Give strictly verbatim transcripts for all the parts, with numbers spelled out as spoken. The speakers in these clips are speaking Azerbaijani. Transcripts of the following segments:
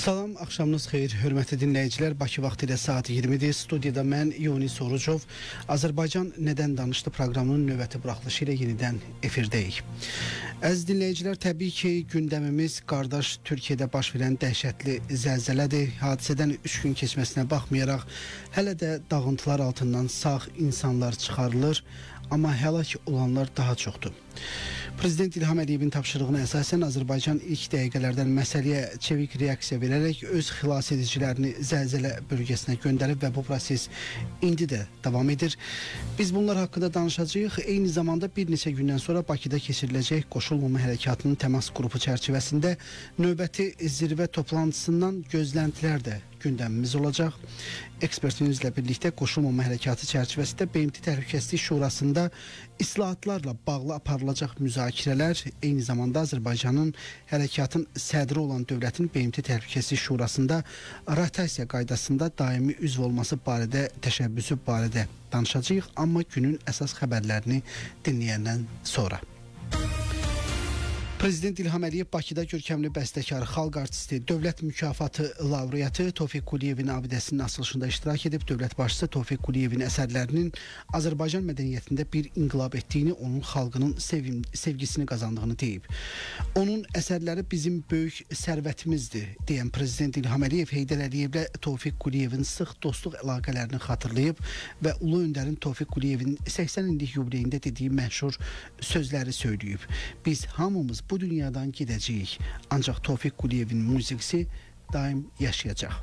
Salam, axşamınız xeyir, hörmətli dinləyicilər. Bakı vaxtı ilə saat iyirmidir. Studiyada mən, Yunis Orucov, Azərbaycan Nədən Danışdı proqramının növbəti buraxılışı ilə yenidən efirdəyik. Əziz dinləyicilər, təbii ki, gündəmimiz qardaş Türkiyədə baş verən dəhşətli zəlzələdir. Hadisədən üç gün keçməsinə baxmayaraq, hələ də dağıntılar altından sağ insanlar çıxarılır, amma həlak olanlar daha çoxdur. Prezident İlham Əliyevin tapşırığına əsasən Azərbaycan ilk dəqiqələrdən məsələyə çevik reaksiya verərək öz xilas edicilərini zəlzələ bölgəsinə göndərib və bu proses indi də davam edir. Biz bunlar haqqında danışacağıq. Eyni zamanda bir neçə gündən sonra Bakıda keçiriləcək Qoşulmama Hərəkatının təmas qrupu çərçivəsində növbəti zirvə toplantısından gözləntilər də gündəmimiz olacaq. Ekspertimizlə birlikdə Qoşulmama Hərəkatı çərçivəsində B M T Təhlükəsizlik Şurasında islahatlarla bağlı aparılacaq müzakirələr, eyni zamanda Azərbaycanın hərəkatın sədri olan dövlətin B M T Təhlükəsizlik Şurasında rotasiya qaydasında daimi üzv olması barədə təşəbbüsü barədə danışacağıq, amma günün əsas xəbərlərini dinləyəndən sonra. Prezident İlham Əliyev Bakıda görkəmli bəstəkar, xalq artisti, dövlət mükafatı laureatı Tofiq Quliyevin abidəsinin açılışında iştirak edib. Dövlət başçısı Tofiq Quliyevin əsərlərinin Azərbaycan mədəniyyətində bir inqilab etdiyini, onun xalqının sevim, sevgisini qazandığını deyib. Onun əsərləri bizim böyük sərvətimizdir, deyən Prezident İlham Əliyev Heydər Əliyevlə Tofiq Quliyevin sıx dostluq əlaqələrini xatırlayıb və Ulu Öndərin Tofiq Quliyevin səksən illik yubileyində dediyi məşhur sözləri söyləyib. Biz hamımız bu dünyadan gedəcəyik, ancaq Tofiq Quliyevin musiqisi daim yaşayacaq.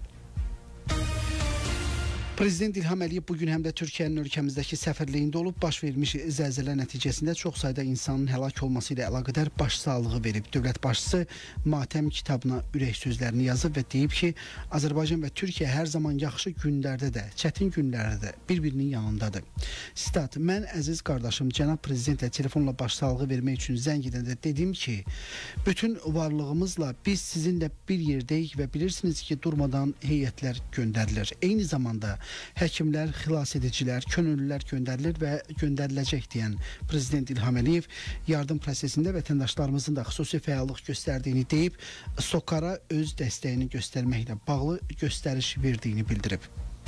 Prezident İlham Əliyev bugün həm də Türkiyənin ölkəmizdəki səfirliyində olub, baş vermiş zəlzələ nəticəsində çox sayda insanın həlak olması ilə əlaqədar başsağlığı verib. Dövlət başçısı matəm kitabına ürək sözlərini yazıb və deyib ki, Azərbaycan və Türkiyə hər zaman yaxşı günlərdə də, çətin günlərdə də bir-birinin yanındadır. Sitat, mən əziz qardaşım cənab prezidentlə telefonla başsağlığı vermək üçün zəng edəndə dedim ki, bütün varlığımızla biz sizinlə bir yerdəyik və bilirsiniz ki, durmadan heyətlər göndərilir. Eyni zamanda həkimlər, xilas edicilər, könüllülər göndərilir və göndəriləcək deyən Prezident İlham Əliyev yardım prosesində vətəndaşlarımızın da xüsusi fəallıq göstərdiyini deyib, SOCAR-a öz dəstəyini göstərməklə bağlı göstəriş verdiyini bildirib.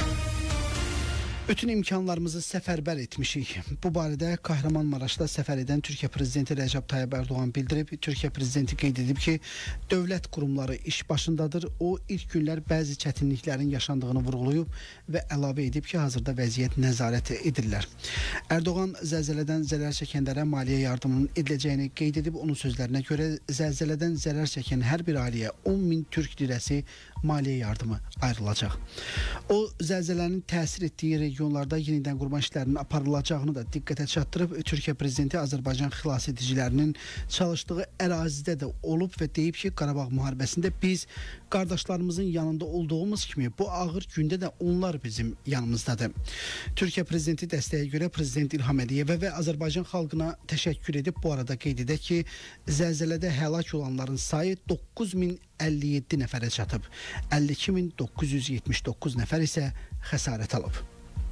Bütün imkanlarımızı səfərbər etmişik. Bu barədə Kahramanmaraşda səfər edən Türkiyə Prezidenti Rəcəb Tayyib Ərdoğan bildirib. Türkiyə Prezidenti qeyd edib ki, dövlət qurumları iş başındadır. O, ilk günlər bəzi çətinliklərin yaşandığını vurğulayıb və əlavə edib ki, hazırda vəziyyət nəzarət edirlər. Ərdoğan zəlzələdən zərər çəkənlərə maliyyə yardımının ediləcəyini qeyd edib. Onun sözlərinə görə zəlzələdən zərər çəkən hər bir ailəyə on min türk lirəsi maliyyə yardımı ayrılacaq. O, zəlzələnin təsir etdiyi regionlarda yenidən qurma işlərinin aparılacağını da diqqətə çatdırıb. Türkiyə Prezidenti Azərbaycan xilas edicilərinin çalışdığı ərazidə də olub və deyib ki, Qarabağ müharibəsində biz qardaşlarımızın yanında olduğumuz kimi bu ağır gündə də onlar bizim yanımızdadır. Türkiyə Prezidenti dəstəyə görə Prezident İlham Əliyevə və Azərbaycan xalqına təşəkkür edib. Bu arada qeyd edək ki, zəlzələdə həlak olanların sayı doqquz min əlli yeddi nəfərə çatıb. əlli iki min doqquz yüz yetmiş doqquz nəfər isə xəsarət alıb.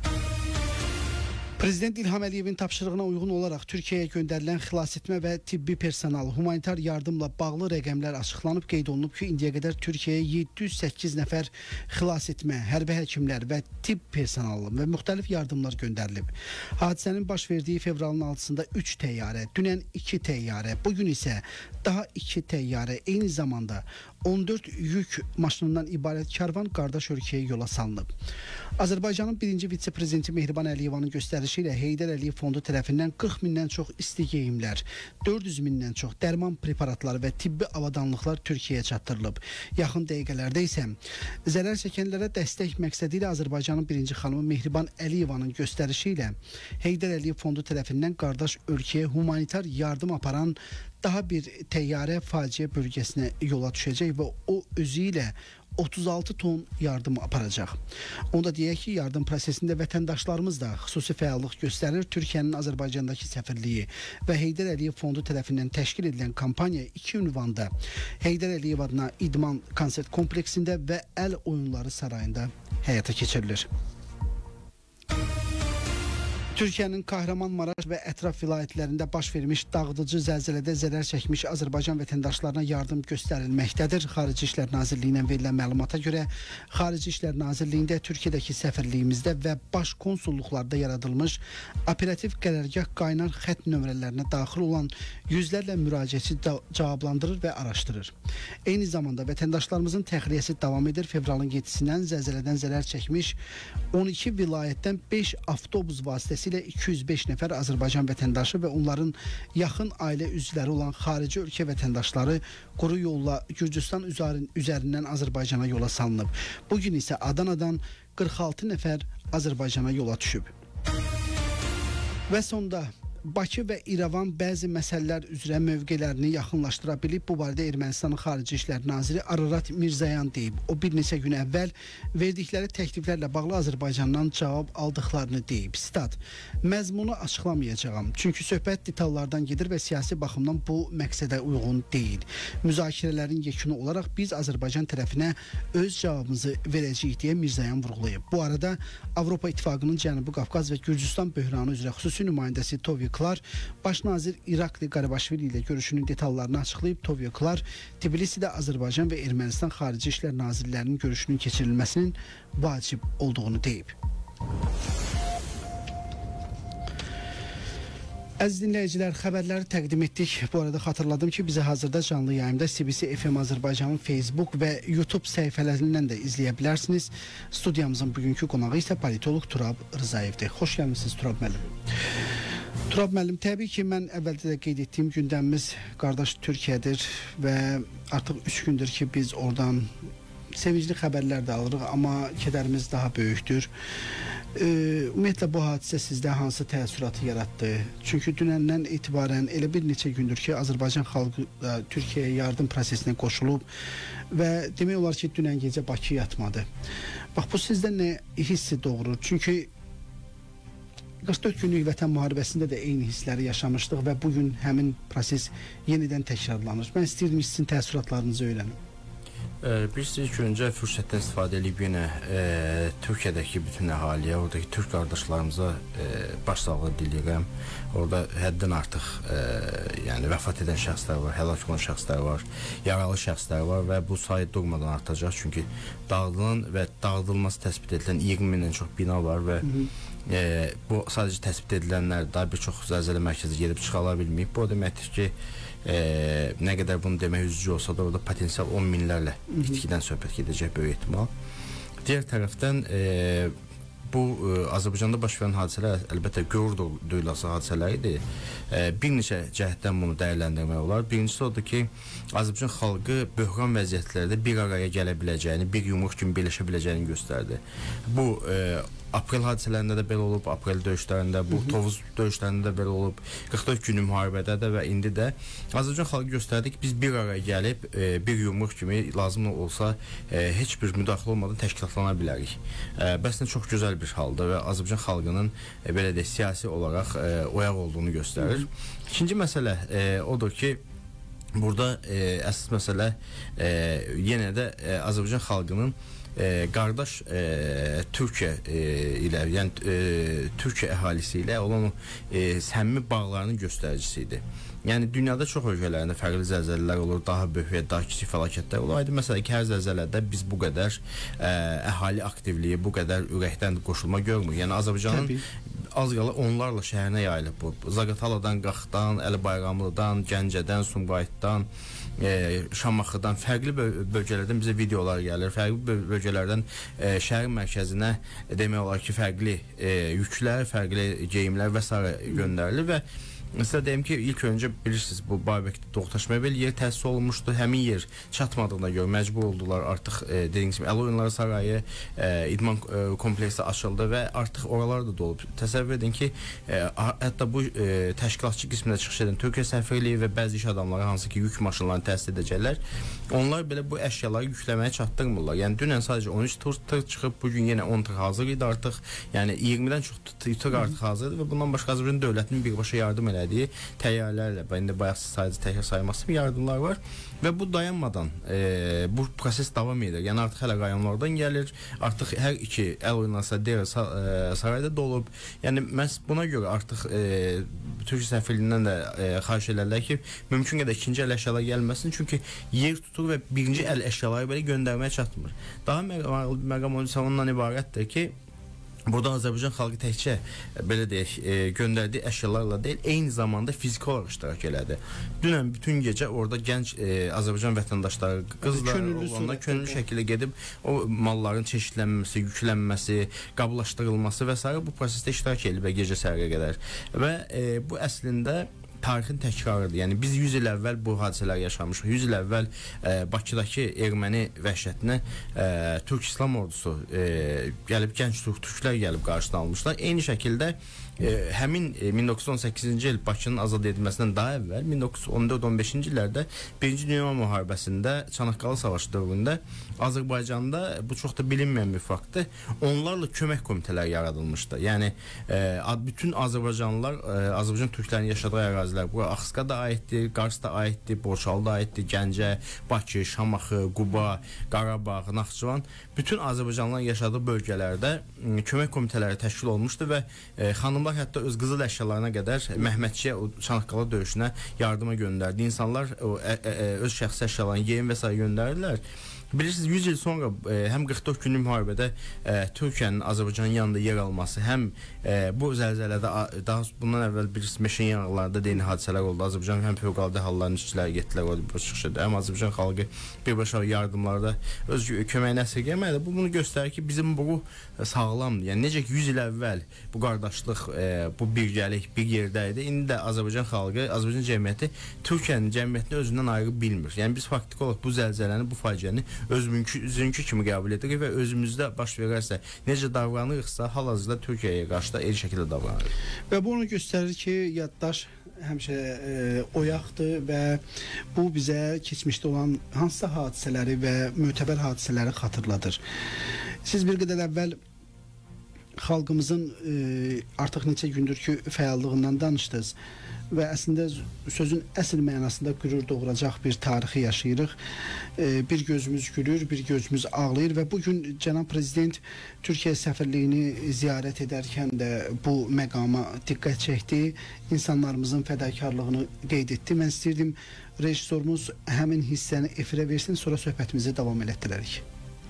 Prezident İlham Əliyevin tapşırığına uyğun olaraq Türkiyəyə göndərilən xilasetmə və tibbi personal, humanitar yardımla bağlı rəqəmlər açıqlanıb. Qeyd olunub ki, indiyə qədər Türkiyəyə yeddi yüz səkkiz nəfər xilasetmə, hərbi həkimlər və tibb personalı və müxtəlif yardımlar göndərilib. Hadisənin baş verdiyi fevralın altısında üç təyyarə, dünən iki təyyarə, bugün isə daha iki təyyarə, eyni zamanda on dörd yük maşınından ibarət karvan qardaş ölkəyə yola salınıb. Azərbaycanın birinci vitse-prezidenti Mehriban Əliyevanın göstərişi ilə Heydər Əliyev fondu tərəfindən qırx mindən çox isti geyimlər, dörd yüz mindən çox dərman preparatları və tibbi avadanlıqlar Türkiyəyə çatdırılıb. Yaxın dəqiqələrdə isə zərər çəkənlərə dəstək məqsədi ilə Azərbaycanın birinci xanımı Mehriban Əliyevanın göstərişi ilə Heydər Əliyev fondu tərəfindən qardaş ölkəyə humanitar yardım aparan daha bir təyyarə faciə bölgəsinə yola düşəcək və o özü ilə otuz altı ton yardım aparacaq. Onda deyək ki, yardım prosesində vətəndaşlarımız da xüsusi fəallıq göstərir. Türkiyənin Azərbaycandakı səfirliyi və Heydər Əliyev fondu tərəfindən təşkil edilən kampaniya iki ünvanda Heydər Əliyev adına İdman konsert kompleksində və Əl Oyunları Sarayında həyata keçirilir. Türkiyənin Kahramanmaraş və ətraf vilayətlərində baş vermiş dağıdıcı zəlzələdə zərər çəkmiş Azərbaycan vətəndaşlarına yardım göstərilməkdədir. Xarici İşlər Nazirliyindən verilən məlumata görə Xarici İşlər Nazirliyində Türkiyədəki səfirliyimizdə və baş konsulluqlarda yaradılmış operativ qərargah qaynar xətt nömrələrinə daxil olan yüzlərlə müraciətçi cavablandırır və araşdırır. Eyni zamanda vətəndaşlarımızın təxliyəsi davam edir. Fevralın yedisindən zəlzələdən zərər çəkmiş on iki vilayətdən beş avtobus vasitəsilə iki yüz beş nəfər Azərbaycan vətəndaşı və onların yaxın ailə üzvləri olan xarici ölkə vətəndaşları quru yolla Gürcüstan üzərindən Azərbaycana yola salınıb. Bugün isə Adanadan qırx altı nəfər Azərbaycana yola düşüb. Və sonda Bakı və İrəvan bəzi məsələlər üzrə mövqelərini yaxınlaşdıra bilib. Bu barədə Ermənistanın Xarici İşlər Naziri Ararat Mirzoyan deyib. O bir neçə gün əvvəl verdikləri təkliflərlə bağlı Azərbaycandan cavab aldıqlarını deyib. Sitat: məzmunu açıqlamayacağam. Çünki söhbət detallardan gedir və siyasi baxımdan bu məqsədə uyğun deyil. Müzakirələrin yekunu olaraq biz Azərbaycan tərəfinə öz cavabımızı verəcəyik deyə Mirzoyan vurğulayıb. Bu arada Avropa İttifaqının Cənubi Qafqaz və Gürcüstan böhranı üzrə xüsusi nümayəndəsi Tovik Klar, Baş nazir İrakli Qarabaşvili ilə görüşünün detallarını açıqlayıb. Tovik Klar, Tbilisidə Azərbaycan və Ermənistan Xarici İşlər Nazirlərinin görüşünün keçirilməsinin vacib olduğunu deyib. Əziz dinləyicilər, xəbərləri təqdim etdik. Bu arada xatırladım ki, bizi hazırda canlı yayımda C B C F M Azərbaycanın Facebook və YouTube səhifələrindən də izləyə bilərsiniz. Studiyamızın bugünkü qonağı isə politolog Turab Rızayevdir. Xoş gəlmişsiniz Turab müəllim. Turab müəllim, təbii ki, mən əvvəldə də qeyd etdiyim gündəmimiz qardaş Türkiyədir və artıq üç gündür ki, biz oradan sevincli xəbərlər də alırıq, amma kədərimiz daha böyükdür. Ee, ümumiyyətlə bu hadisə sizdə hansı təəssüratı yaratdı? Çünki dünəndən etibarən elə bir neçə gündür ki, Azərbaycan xalqı da Türkiyəyə yardım prosesinə qoşulub və demək olar ki, dünən gecə Bakı yatmadı. Bax, bu sizdə nə hissi doğurur? Çünki qırx dörd günlük vətən müharibəsində də eyni hissləri yaşamışdıq və bugün həmin proses yenidən təkrarlanır. Mən istəyirdim sizin təəssüratlarınızı öyrənim. Biz ilk öncə fürsətdən istifadə edib yenə e, Türkiyədəki bütün əhaliyə, oradakı Türk qardaşlarımıza e, başsağlığı diləyirəm. Orada həddən artıq e, yəni vəfat edən şəxslər var, həlak olan şəxslər var, yaralı şəxslər var və bu sayı durmadan artacaq. Çünki dağıdılan və dağıdılması təsbit edilən iyirmi mindən çox bina var və Hı -hı. E, bu sadəcə təsbit edilənlər daha bir çox zəlzələ mərkəzi gedib çıxala bilməyib. Bu o deməkdir ki, e, nə qədər bunu demək üzücü olsa da orada potensial on minlərlə itkidən söhbət gedəcək böyük ehtimal. Digər tərəfdən e, bu e, Azərbaycanda baş verən hadisələr əlbəttə qürur duyulası hadisələr idi. E, bir neçə cəhətdən bunu dəyərləndirmək olar. Birincisi odur ki, Azərbaycan xalqı böhran vəziyyətlərdə bir araya gələ biləcəyini, bir yumruq kimi birləşə biləcəyini göstərdi. Bu e, aprel hadisələrində də belə olub, aprel döyüşlərində, bu Tovuz döyüşlərində də belə olub, qırx dörd günlük müharibədə də və indi də Azərbaycan xalqı göstərdi ki, biz bir araya gəlib e, bir yumruq kimi lazım olsa e, heç bir müdaxilə olmadan təşkilatlana bilərik. E, bəsdən çox gözəl bir haldır və Azərbaycan xalqının e, belə də siyasi olaraq e, oyaq olduğunu göstərir. İkinci məsələ e, odur ki, burada e, əsas məsələ e, yenə də e, Azərbaycan xalqının E, qardaş e, Türkiyə e, ilə, yəni e, Türkiyə əhalisi ilə olan o e, səmimi bağlarının göstəricisi idi. Yəni dünyada çox ölkələrində fərqli zəlzələlər olur, daha böyük və daha kiçik fəlakətlər olur. Aydın məsələ ki, hər zəlzələdə biz bu qədər ə, əhali aktivliyi, bu qədər ürəkdən qoşulma görmür. Yəni Azərbaycanın Təbii. az qala onlarla şəhərinə yayılıb bu. Zaqataladan, Qaxdan, Əli Bayramlıdan, Gəncədən, Sumqayıtdan, e, Şamaxıdan, fərqli böl bölgələrdən bizə videolar gəlir. Fərqli böl bölgələrdən e, şəhərin mərkəzinə e, demək olar ki, fərqli e, yüklər, fərqli geyimlər və s. göndərilir və Mesela deyim ki, ilk öncə bilirsiniz, bu Babəkdə Doğtaş Mebel yeri təsis olunmuşdu. Həmin yer çatmadığına görə məcbur oldular. Artıq e, dediyiniz kimi Əli Oyunları Sarayı, e, idman e, kompleksi açıldı və artıq oralar da dolub. Təsəvvür edin ki, e, hətta bu e, təşkilatçı qismində çıxış edən Türkiyə səfirliyi və bəzi iş adamları, hansı ki yük maşınlarını təsis edəcəklər, onlar belə bu əşyaları yükləməyə çatdırmırlar. Yəni dünən sadəcə on üç tır çıxıb, bugün yenə on tır hazır idi artıq. Yəni iyirmidən çox tır artıq hazırdır və bundan başqa Azərbaycan dövlətinin birbaşa yardım elədi. elədiyi təyyarələrlə, indi bayaq sadəcə təkrar sayması yardımlar var və bu dayanmadan e, bu proses davam edir. Yəni artıq hələ rayonlardan gəlir, artıq hər iki əl oynasa deyir e, sarayda dolub. Yəni məhz buna görə artıq e, Türkiyə səfirliyindən də e, xahiş edirlər ki, mümkün qədər ikinci əl əşyalar gəlməsin, çünki yer tutur və birinci əl əşyaları belə göndərməyə çatmır. Daha məqam ondan ibarətdir ki, burada Azərbaycan xalqı təkcə belə deyək, e, göndərdiyi əşyalarla deyil, eyni zamanda fiziki olaraq iştirak elədi. Dünən bütün gecə orada gənc e, Azərbaycan vətəndaşları, qızlar, oğlanlar könüllü şəkildə gedib o malların çeşidlənməsi, yüklənməsi, qablaşdırılması və s. bu prosesdə iştirak edib və gecə səhərə qədər. Və e, bu əslində tarixin təkrarıdır. Yəni biz yüz il əvvəl bu hadisələr yaşamışıq. yüz il əvvəl e, Bakıdakı erməni vəhşətinə e, Türk İslam ordusu e, gəlib, gənc Türk türklər gəlib qarşısına almışlar. Eyni şəkildə e, həmin e, min doqquz yüz on səkkizinci il Bakının azad edilməsindən daha əvvəl min doqquz yüz on dörd on beşinci illərdə Birinci Dünya müharibəsində, Çanaqqala savaşı dövründə Azərbaycanda, bu çox da bilinməyən bir faktdır, onlarla kömək komitələri yaradılmışdı. Yəni e, bütün Azərbaycanlılar, e, Azərbaycan türklərinin yaşadığı ərazilər, bu Axıska da aiddir, Qars da aiddir, Borçalı da aiddir, Gəncə, Bakı, Şamaxı, Quba, Qarabağ, Naxçıvan, bütün Azərbaycanlıların yaşadığı bölgələrdə e, kömək komitələri təşkil olmuşdu və e, xanımlar hətta öz qızıl əşyalarına qədər Məhmədçiyə, o Çanaqqala döyüşünə yardıma göndərdi. İnsanlar o, ə, ə, öz şəxsi əşyalarını, yeyim və s. göndərdilər. Bilirsiniz, yüz il sonra e, həm qırx dörd günlük müharibədə e, Türkiyənin Azərbaycanın yanında yer alması, həm e, bu zəlzələdə, daha bundan əvvəl bilirsiniz, meşin yanğınlarında deyini hadisələr oldu. Azərbaycan həm fövqəladə halların işçiləri getdilər, o çıxışıdır. Həm Azərbaycan xalqı birbaşa yardımlarda öz köməyini əsirgəmədi. Bu bunu göstərir ki, bizim bu sağlamdır. Yəni necə ki yüz il əvvəl bu qardaşlıq, e, bu birgəlik bir yerdə idi. İndi də Azərbaycan xalqı, Azərbaycan cəmiyyəti Türkiyənin cəmiyyətini özündən ayrı bilmir. Yəni biz faktiki olaraq bu zəlzələni, bu faciəni özümünkü kimi qəbul edirik və özümüzdə baş verərsə, necə davranırıqsa, hal-hazırda Türkiyəyə qarşı da eyni şəkildə davranırıq. Və bu onu göstərir ki, yaddaş həmişə e, oyaqdır və bu bizə keçmişdə olan hansısa hadisələri və mötəbər hadisələri xatırladır. Siz bir qədər əvvəl xalqımızın e, artıq neçə gündür ki fəallığından danışdınız və əslində sözün əsl mənasında qürur doğuracaq bir tarixi yaşayırıq. E, bir gözümüz gülür, bir gözümüz ağlayır və bugün cənab prezident Türkiyə səfirliyini ziyarət edərkən də bu məqama diqqət çəkdi, insanlarımızın fədakarlığını qeyd etdi. Mən istəyirdim rejissorumuz həmin hissəni efirə versin, sonra söhbətimizi davam elətdirərik.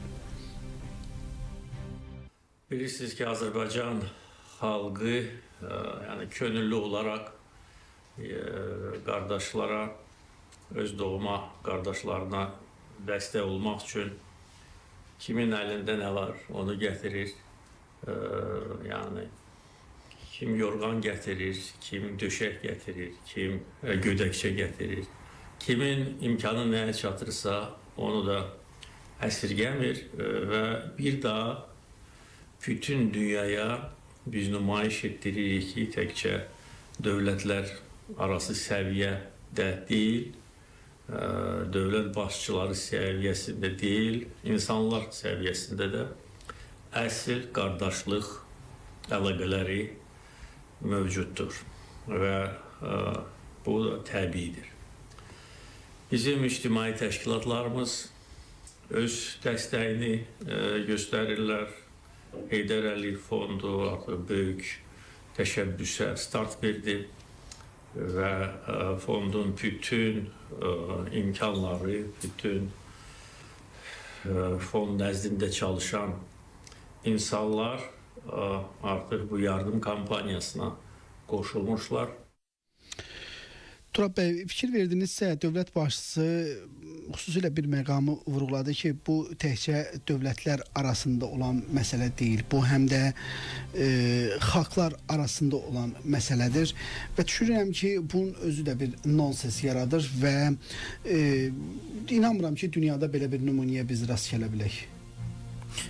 Bilirsiniz ki, Azərbaycan xalqı e, yəni könüllü olaraq e, qardaşlara, öz doğma qardaşlarına dəstək olmaq üçün kimin əlində nə var, onu gətirir. E, yəni kim yorğan gətirir, kim döşək gətirir, kim e, gödəkçə gətirir, kimin imkanı nəyə çatırsa onu da əsirgəmir e, və bir daha bütün dünyaya biz nümayiş etdiririk ki, təkcə dövlətlər arası səviyyədə deyil, dövlət başçıları səviyyəsində deyil, insanlar səviyyəsində də əsl qardaşlıq əlaqələri mövcuddur və bu da təbiidir. Bizim ictimai təşkilatlarımız öz dəstəyini göstərirlər. Heydər Əliyev fondu artıq böyük təşəbbüsə start verdi və fondun bütün imkanları, bütün fond nəzdində çalışan insanlar artıq bu yardım kampaniyasına qoşulmuşlar. Turab bəy, fikir verdinizsə, dövlət başçısı xüsusilə bir məqamı vurğuladı ki, bu təkcə dövlətlər arasında olan məsələ deyil, bu həm də e, xalqlar arasında olan məsələdir və düşünürəm ki, bunun özü də bir nonsens yaradır və e, inanmıram ki, dünyada belə bir nümunəyə biz rast gələ bilək.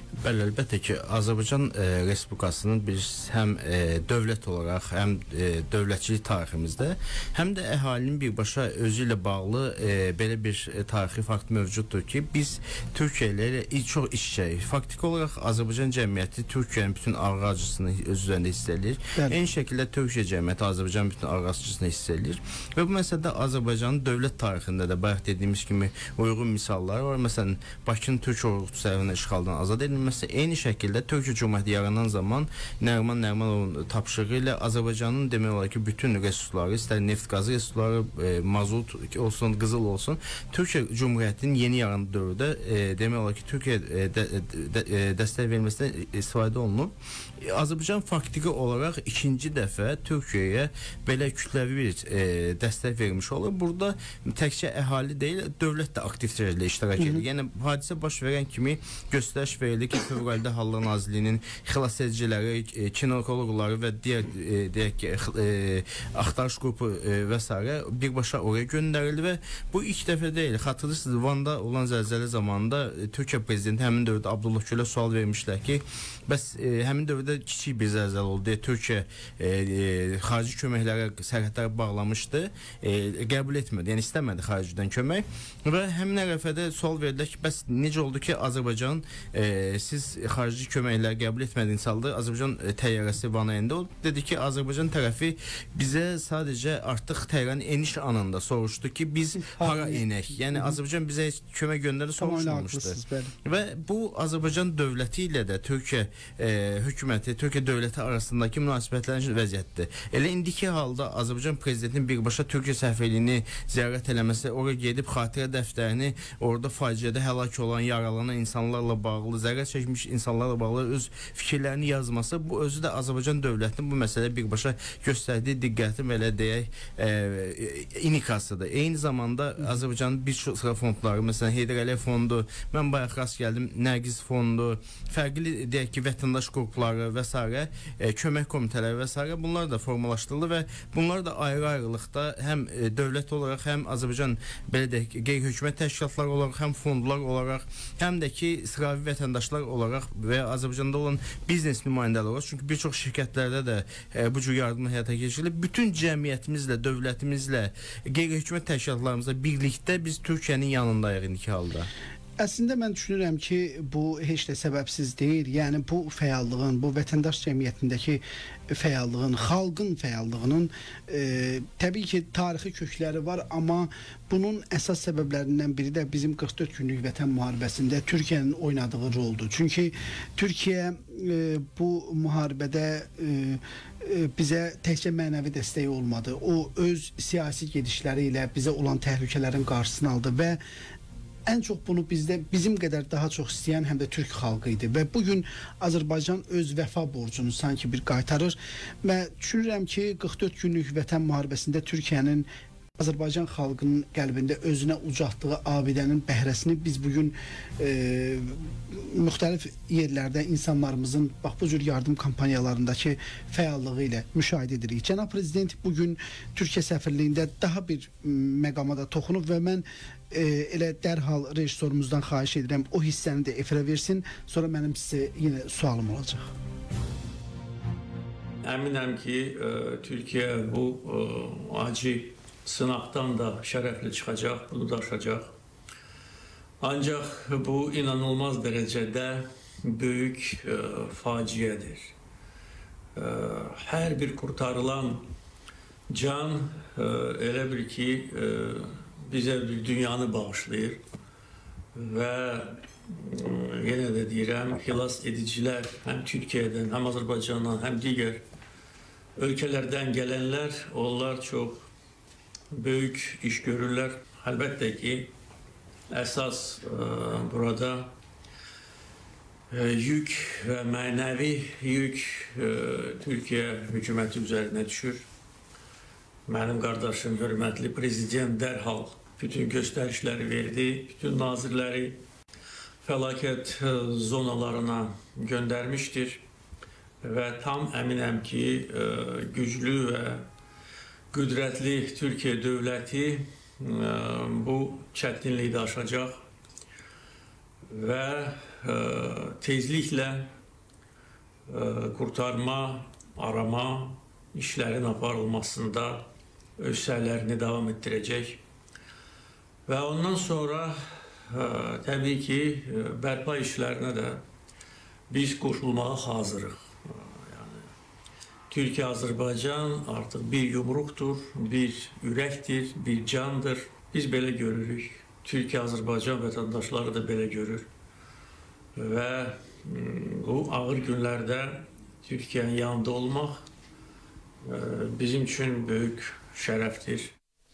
Bəli, əlbəttə ki, Azərbaycan e, Respublikasının bir həm e, dövlət olaraq, həm e, dövlətçilik tariximizdə, həm də əhalinin birbaşa özü ilə bağlı e, belə bir e, tarixi fakt mövcuddur ki, biz Türkiyə ilə çox iç-içəyik. Faktiki olaraq Azərbaycan cəmiyyəti Türkiyənin bütün ağır acısını öz üzərində hiss edir. Bəli. Eyni şəkildə Türkiyə cəmiyyəti Azərbaycanın bütün ağır acısını hiss edir. Və bu məsələdə Azərbaycanın dövlət tarixində də bayaq dediyimiz kimi uyğun misallar var. Məsələn, Bakının Türk ordusu tərəfindən işğaldan azad edilməsi. Mesela eyni şəkildə Türkiyə Cumhuriyyəti yaranan zaman Nəriman Nərimanovun tapşırığı ilə Azərbaycanın demək olar ki, bütün resursları, istər neft qazı resursları, e, mazut olsun, qızıl olsun, Türkiyə Cumhuriyyətinin yeni yarandığı dövrdə e, demək olar ki, Türkiyə e, də, də, e, dəstək verməsindən istifadə olunub. E, Azərbaycan faktiki olaraq ikinci dəfə Türkiyəyə belə kütləvi bir e, dəstək vermiş olur. Burada təkcə əhali deyil, dövlət də aktiv şəkildə iştirak edir. Yəni hadisə baş verən kimi göstəriş verildi ki, Fövqəladə Hallar Nazirliyinin xilas ediciləri, e, kinoloqları və digər e, deyək ki, e, axtarış qrupu e, və s. birbaşa oraya göndərildi və bu ilk dəfə deyil. Xatırlayırsınız, Van'da olan zəlzələ zamanında e, Türkiyə prezidenti həmin dövrdə Abdullah Gülə sual vermişlər ki, bəs e, həmin dövrdə kiçik bir zəlzələ oldu deyə Türkiyə e, e, xarici köməklərə, sərhədləri bağlamışdı, e, qəbul etmədi, yəni istəmədi xaricdən kömək və həmin ərəfədə sual verdilər ki, bəs necə oldu ki, Azərbaycan e, siz xarici köməkləri qəbul etmədiyiniz halda Azərbaycan e, təyyarəsi Van'a endi. O dedi ki, Azərbaycan tərəfi bizə sadəcə artıq təyyarənin eniş anında soruşdu ki, biz hara enək? Yəni Azərbaycan bizə heç kömək göndərə soruşmamışdı. Və bu Azərbaycan dövləti ilə də Türkiyə e, hökuməti, Türkiyə dövləti arasındakı münasibətlərin vəziyyətdir. Elə indiki halda Azərbaycan prezidentinin birbaşa Türkiyə səfirliyini ziyarət eləməsi, oraya gedib xatirə dəftərini, orada faciədə həlak olan, yaralanan insanlarla bağlı, zərər çəkmiş insanlarla bağlı öz fikirlərini yazması, bu özü də Azərbaycan dövlətinin bu məsələyə birbaşa göstərdiyi diqqətin belə deyək e, inikasıdır. Eyni zamanda Azərbaycanın bir çox fondları, məsələn Heydər Əliyev fondu, mən bayaq rast gəldim, Nərgiz fondu, fərqli deyək ki, vətəndaş qrupları və s. E, kömək komitələri və s. bunlar da formalaşdırıldı və bunlar da ayrı-ayrılıqda həm e, dövlət olaraq, həm Azərbaycan belə deyək qeyri-hökumət təşkilatları olaraq, həm fondlar olaraq, həm də ki, sıravi vətəndaşlar olaraq və Azərbaycanda olan biznes nümayəndələri olaraq, çünki bir çox şirkətlərdə də e, bu cür yardım həyata keçirilir. Bütün cəmiyyətimizlə, dövlətimizlə, qeyri-hökumət təşkilatlarımızla birlikdə biz Türkiyənin yanındayıq indiki halda. Əslində mən düşünürəm ki, bu heç də səbəbsiz deyil. Yəni bu fəallığın, bu vətəndaş cəmiyyətindəki fəallığın, xalqın fəallığının e, təbii ki, tarixi kökləri var, amma bunun əsas səbəblərindən biri də bizim qırx dörd günlük vətən müharibəsində Türkiyənin oynadığı roldur. Çünki Türkiyə e, bu müharibədə e, bizə təkcə mənəvi dəstəyi olmadı. O öz siyasi gedişləri ilə bizə olan təhlükələrin qarşısını aldı və ən çox bunu bizdə bizim qədər daha çox istəyən həm də Türk xalqı idi və bugün Azərbaycan öz vəfa borcunu sanki bir qaytarır və düşünürəm ki, qırx dörd günlük vətən müharibəsində Türkiyənin Azərbaycan xalqının qəlbində özünə ucaltdığı abidənin bəhrəsini biz bugün e, müxtəlif yerlərdə insanlarımızın bax bu cür yardım kampaniyalarındakı fəallığı ilə müşahidə edirik. Cənab Prezident bugün Türkiyə səfirliyində daha bir məqama da toxunub və mən e, elə dərhal rejissorumuzdan xahiş edirəm o hissəni də efirə versin, sonra mənim sizə yenə sualım olacaq. Əminəm ki, e, Türkiyə bu e, acı sınaqdan da şərəfli çıxacaq, bunu da aşacaq. Ancaq bu inanılmaz dərəcədə böyük e, faciədir. E, hər bir kurtarılan can e, elə bir ki, e, bizə bir dünyanı bağışlayır və e, yenə də deyirəm, xilas edicilər həm Türkiyədən, həm Azərbaycandan, həm digər ölkələrdən gələnlər, onlar çox böyük iş görürlər. Əlbəttə ki, əsas e, burada e, yük və mənəvi yük e, Türkiyə hökuməti üzərinə düşür. Mənim qardaşım, hörmətli prezident dərhal bütün göstərişləri verdi, bütün nazirləri fəlakət e, zonalarına göndərmişdir və tam əminəm ki, e, güclü və qüdrətli Türkiyə dövləti bu çətinliyi də aşacaq və e, tezliklə e, qurtarma, arama işlərin aparılmasında öz səylərini davam etdirəcək. Və ondan sonra e, təbii ki, e, bərpa işlərinə də biz qoşulmağa hazırıq. E, yəni, Türkiyə-Azərbaycan artıq bir yumruqdur, bir ürəkdir, bir candır. Biz belə görürük. Türkiyə-Azərbaycan vətəndaşları da belə görür. Və bu ağır günlərdə Türkiyənin yanında olmaq e, bizim üçün böyük şərəfdir.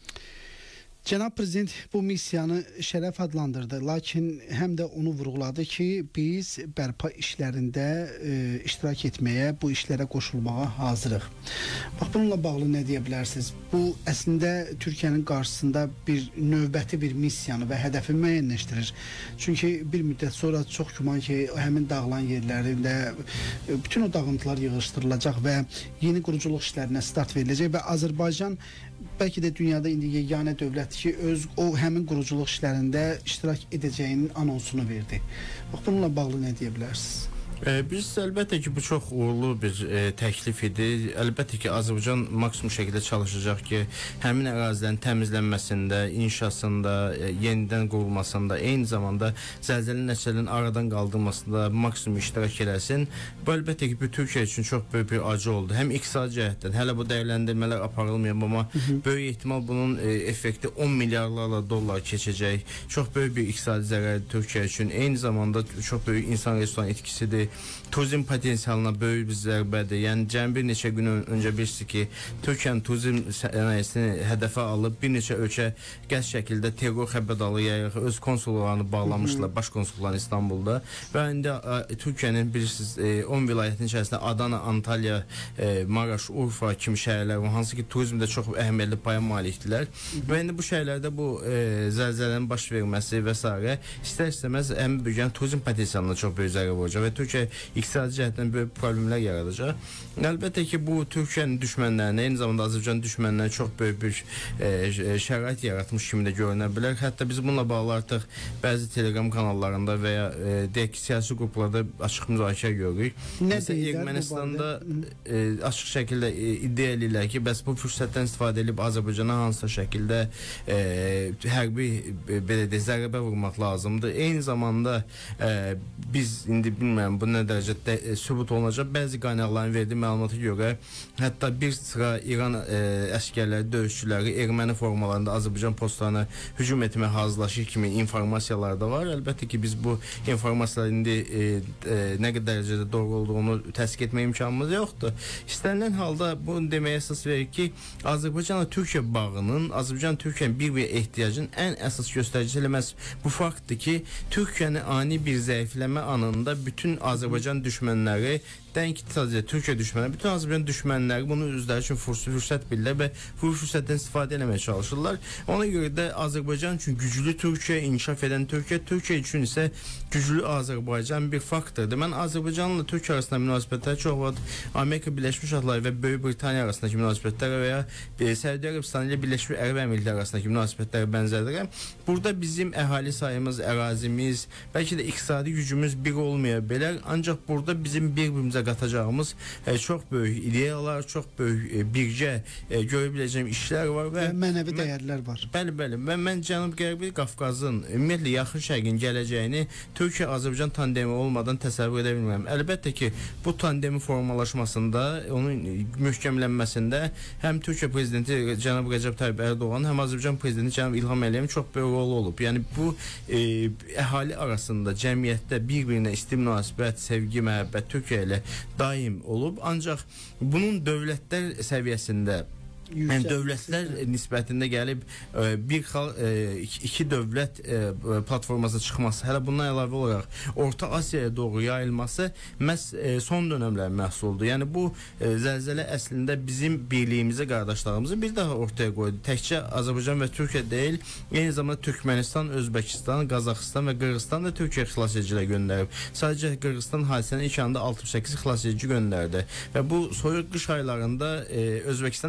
Cənab Prezident bu missiyanı şərəf adlandırdı, lakin həm də onu vurğuladı ki, biz bərpa işlərində e, iştirak etməyə, bu işlərə qoşulmağa hazırıq. Bax, bununla bağlı nə deyə bilərsiniz? Bu əslində Türkiyənin qarşısında bir növbəti bir missiyanı və hədəfi müəyyənləşdirir. Çünki bir müddət sonra çox güman ki, həmin dağılan yerlərində bütün o dağıntılar yığışdırılacaq və yeni quruculuq işlərinə start veriləcək və Azərbaycan bəlkə də dünyada indi yeganə dövlət ki, öz o həmin quruculuq işlərində iştirak edəcəyinin anonsunu verdi. Bax, bununla bağlı nə deyə bilərsiniz? Biz əlbəttə ki, bu çox uğurlu bir e, təklif idi. Əlbəttə ki, Azərbaycan maksimum şəkildə çalışacaq ki, həmin ərazilərin təmizlənməsində, inşasında, e, yenidən qurulmasında, eyni zamanda zəlzələ nəticələrinin aradan qaldırılmasında maksimum iştirak eləsin. Bu əlbəttə ki, bu Türkiyə üçün çox böyük bir acı oldu. Həm iqtisadi cəhətdən, hələ bu dəyərləndirmələr aparılmayıb, amma hı -hı. böyük ehtimal bunun e, effekti on milyarlarla dollar keçəcək. Çox böyük bir iqtisadi zərər Türkiyə üçün. Eyni zamanda çox böyük insan resursu etkisidir. Turizm potensialına böyük bir zərbədir. Yəni cəmi bir neçə gün öncə bilirsiniz ki, Türkiyənin turizm sənayesini hədəfə alıb bir neçə ölkə qəsd şəkildə terror xəbərdarlığı yayaraq öz konsullarını bağlamışlar, baş konsullarını İstanbulda və indi Türkiyənin bilirsiniz on vilayətin içərisində Adana, Antalya, e, Maraş, Urfa kimi şəhərlər var, hansı ki turizmdə çox əhəmiyyətli paya malikdirlər və indi bu şəhərlərdə bu e, zəlzələnin baş verməsi və s. istər-istəməz həm bölgənin turizm potensialına çox böyük zərər vuracaq və Türkiyə iqtisadi cəhətdən böyük problemlər yaradacaq. Əlbəttə ki, bu Türkiyənin düşmənlərinə, eyni zamanda Azərbaycan düşmənlərinə çox böyük bir e, şərait yaratmış kimi də görünə bilər. Hətta biz bununla bağlı artıq bəzi telegram kanallarında və ya e, deyək ki, siyasi qruplarda açıq müzakirə görürük. Nə deyirlər Ermənistanda e, açıq şəkildə e, iddia edirlər ki, bəs bu fürsətdən istifadə edib Azərbaycana hansısa şəkildə e, hərbi e, belə də zərbə vurmaq lazımdır. Eyni zamanda e, biz indi bilmirəm bu nə dərəcədə e, sübut olunacaq. Bəzi qaynaqların verdiyi məlumata görə hətta bir sıra İran e, əskərləri, döyüşçüləri erməni formalarında Azərbaycan postlarına hücum etməyə hazırlaşır kimi informasiyalar da var. Əlbəttə ki, biz bu informasiyalar indi e, e, nə qədər dərəcədə doğru olduğunu təsdiq etmə imkanımız yoxdur. İstənilən halda bunu deməyə əsas verir ki, Azərbaycanla Türkiyə bağının, Azərbaycan-Türkiyənin bir-bir ehtiyacının ən əsas göstəricisi eləməz bu faktdır ki, Türkiyəni ani bir zəifləmə anında bütün Azərbaycan düşmənləri, dənki sadəcə Türkiyə düşmənləri, bütün Azərbaycan düşmənləri bunu özləri üçün fürsət bilirlər və bu fürsətdən istifadə etməyə çalışırlar. Ona görə də Azərbaycan üçün güclü Türkiyə, inkişaf edən Türkiyə, Türkiyə üçün isə güclü Azərbaycan bir faktordur. Mən Azərbaycanla Türkiyə arasında münasibətləri çox vaxt Amerika Birləşmiş Ştatları və Böyük Britaniya arasındakı münasibətlərə və ya e, Səudiyyə Ərəbistanı ilə Birləşmiş Ərəb Əmirlikləri arasındakı münasibətlərə bənzərdirəm. Burada bizim əhali sayımız, ərazimiz, bəlkə də iqtisadi gücümüz bir olmaya bilər, ancaq burada bizim bir-birimizə qatacağımız e, çox böyük ideyalar, çox böyük e, birgə e, görə biləcəyim işlər var və mənəvi dəyərlər var. Bəli, bəli. Və mən Cənub-Qərbi Qafqazın, ümumiyyətlə Yaxın Şərqin gələcəyini Türkiyə-Azərbaycan tandemi olmadan təsəvvür edə bilmirəm. Əlbəttə ki, bu tandemin formalaşmasında, onun möhkəmlənməsində həm Türkiyə prezidenti cənab Rəcəb Tayyip Ərdoğan, həm Azərbaycan prezidenti cənab İlham Əliyevin çox böyük rolu olub. Yəni bu e, əhali arasında cəmiyyətdə bir-birinə isti münasibət, sevgi, məhəbbət Türkiyə ilə daim olub. Ancaq bunun dövlətlər səviyyəsində, yəni dövlətlər nisbətində gəlib e, bir xal e, iki dövlət e, platformasına çıxması, hələ bundan əlavə olaraq Orta Asiyaya doğru yayılması məhz e, son dönəmlər məhsuldur. Yəni bu e, zəlzələ əslində bizim birliyimizi, qardaşlarımızı bir daha ortaya qoydu. Təkcə Azərbaycan və Türkiyə deyil, eyni zamanda Türkmənistan, Özbəkistan, Qazaxıstan və Qırğızstan da Türkiyə xilasedicilər göndərib. Sadəcə Qırğızstan hadisənin ilk anda altmış səkkiz xilasedici göndərdi və bu soyuq qış aylarında e, Özbəkistan əhalisi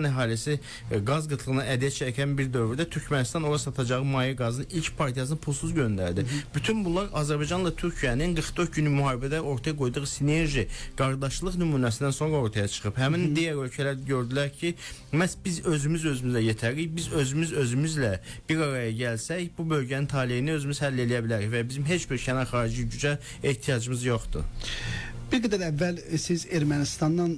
ölkəsi e, qaz qıtlığına əziyyət çəkən bir dövrdə Türkmənistan ora satacağı maye qazının ilk partiyasını pulsuz göndərdi. Bütün bunlar Azərbaycanla Türkiyənin qırx dörd günlük müharibədə ortaya qoyduğu sinerji, qardaşlıq nümunəsindən sonra ortaya çıxıb. Həmin digər ölkələr gördülər ki, məhz biz özümüz özümüzə yetərik, biz özümüz özümüzlə bir araya gəlsək, bu bölgənin taleyini özümüz həll edə bilərik və bizim heç bir kənar xarici gücə ehtiyacımız yoxdur. Bir qədər əvvəl siz Ermənistandan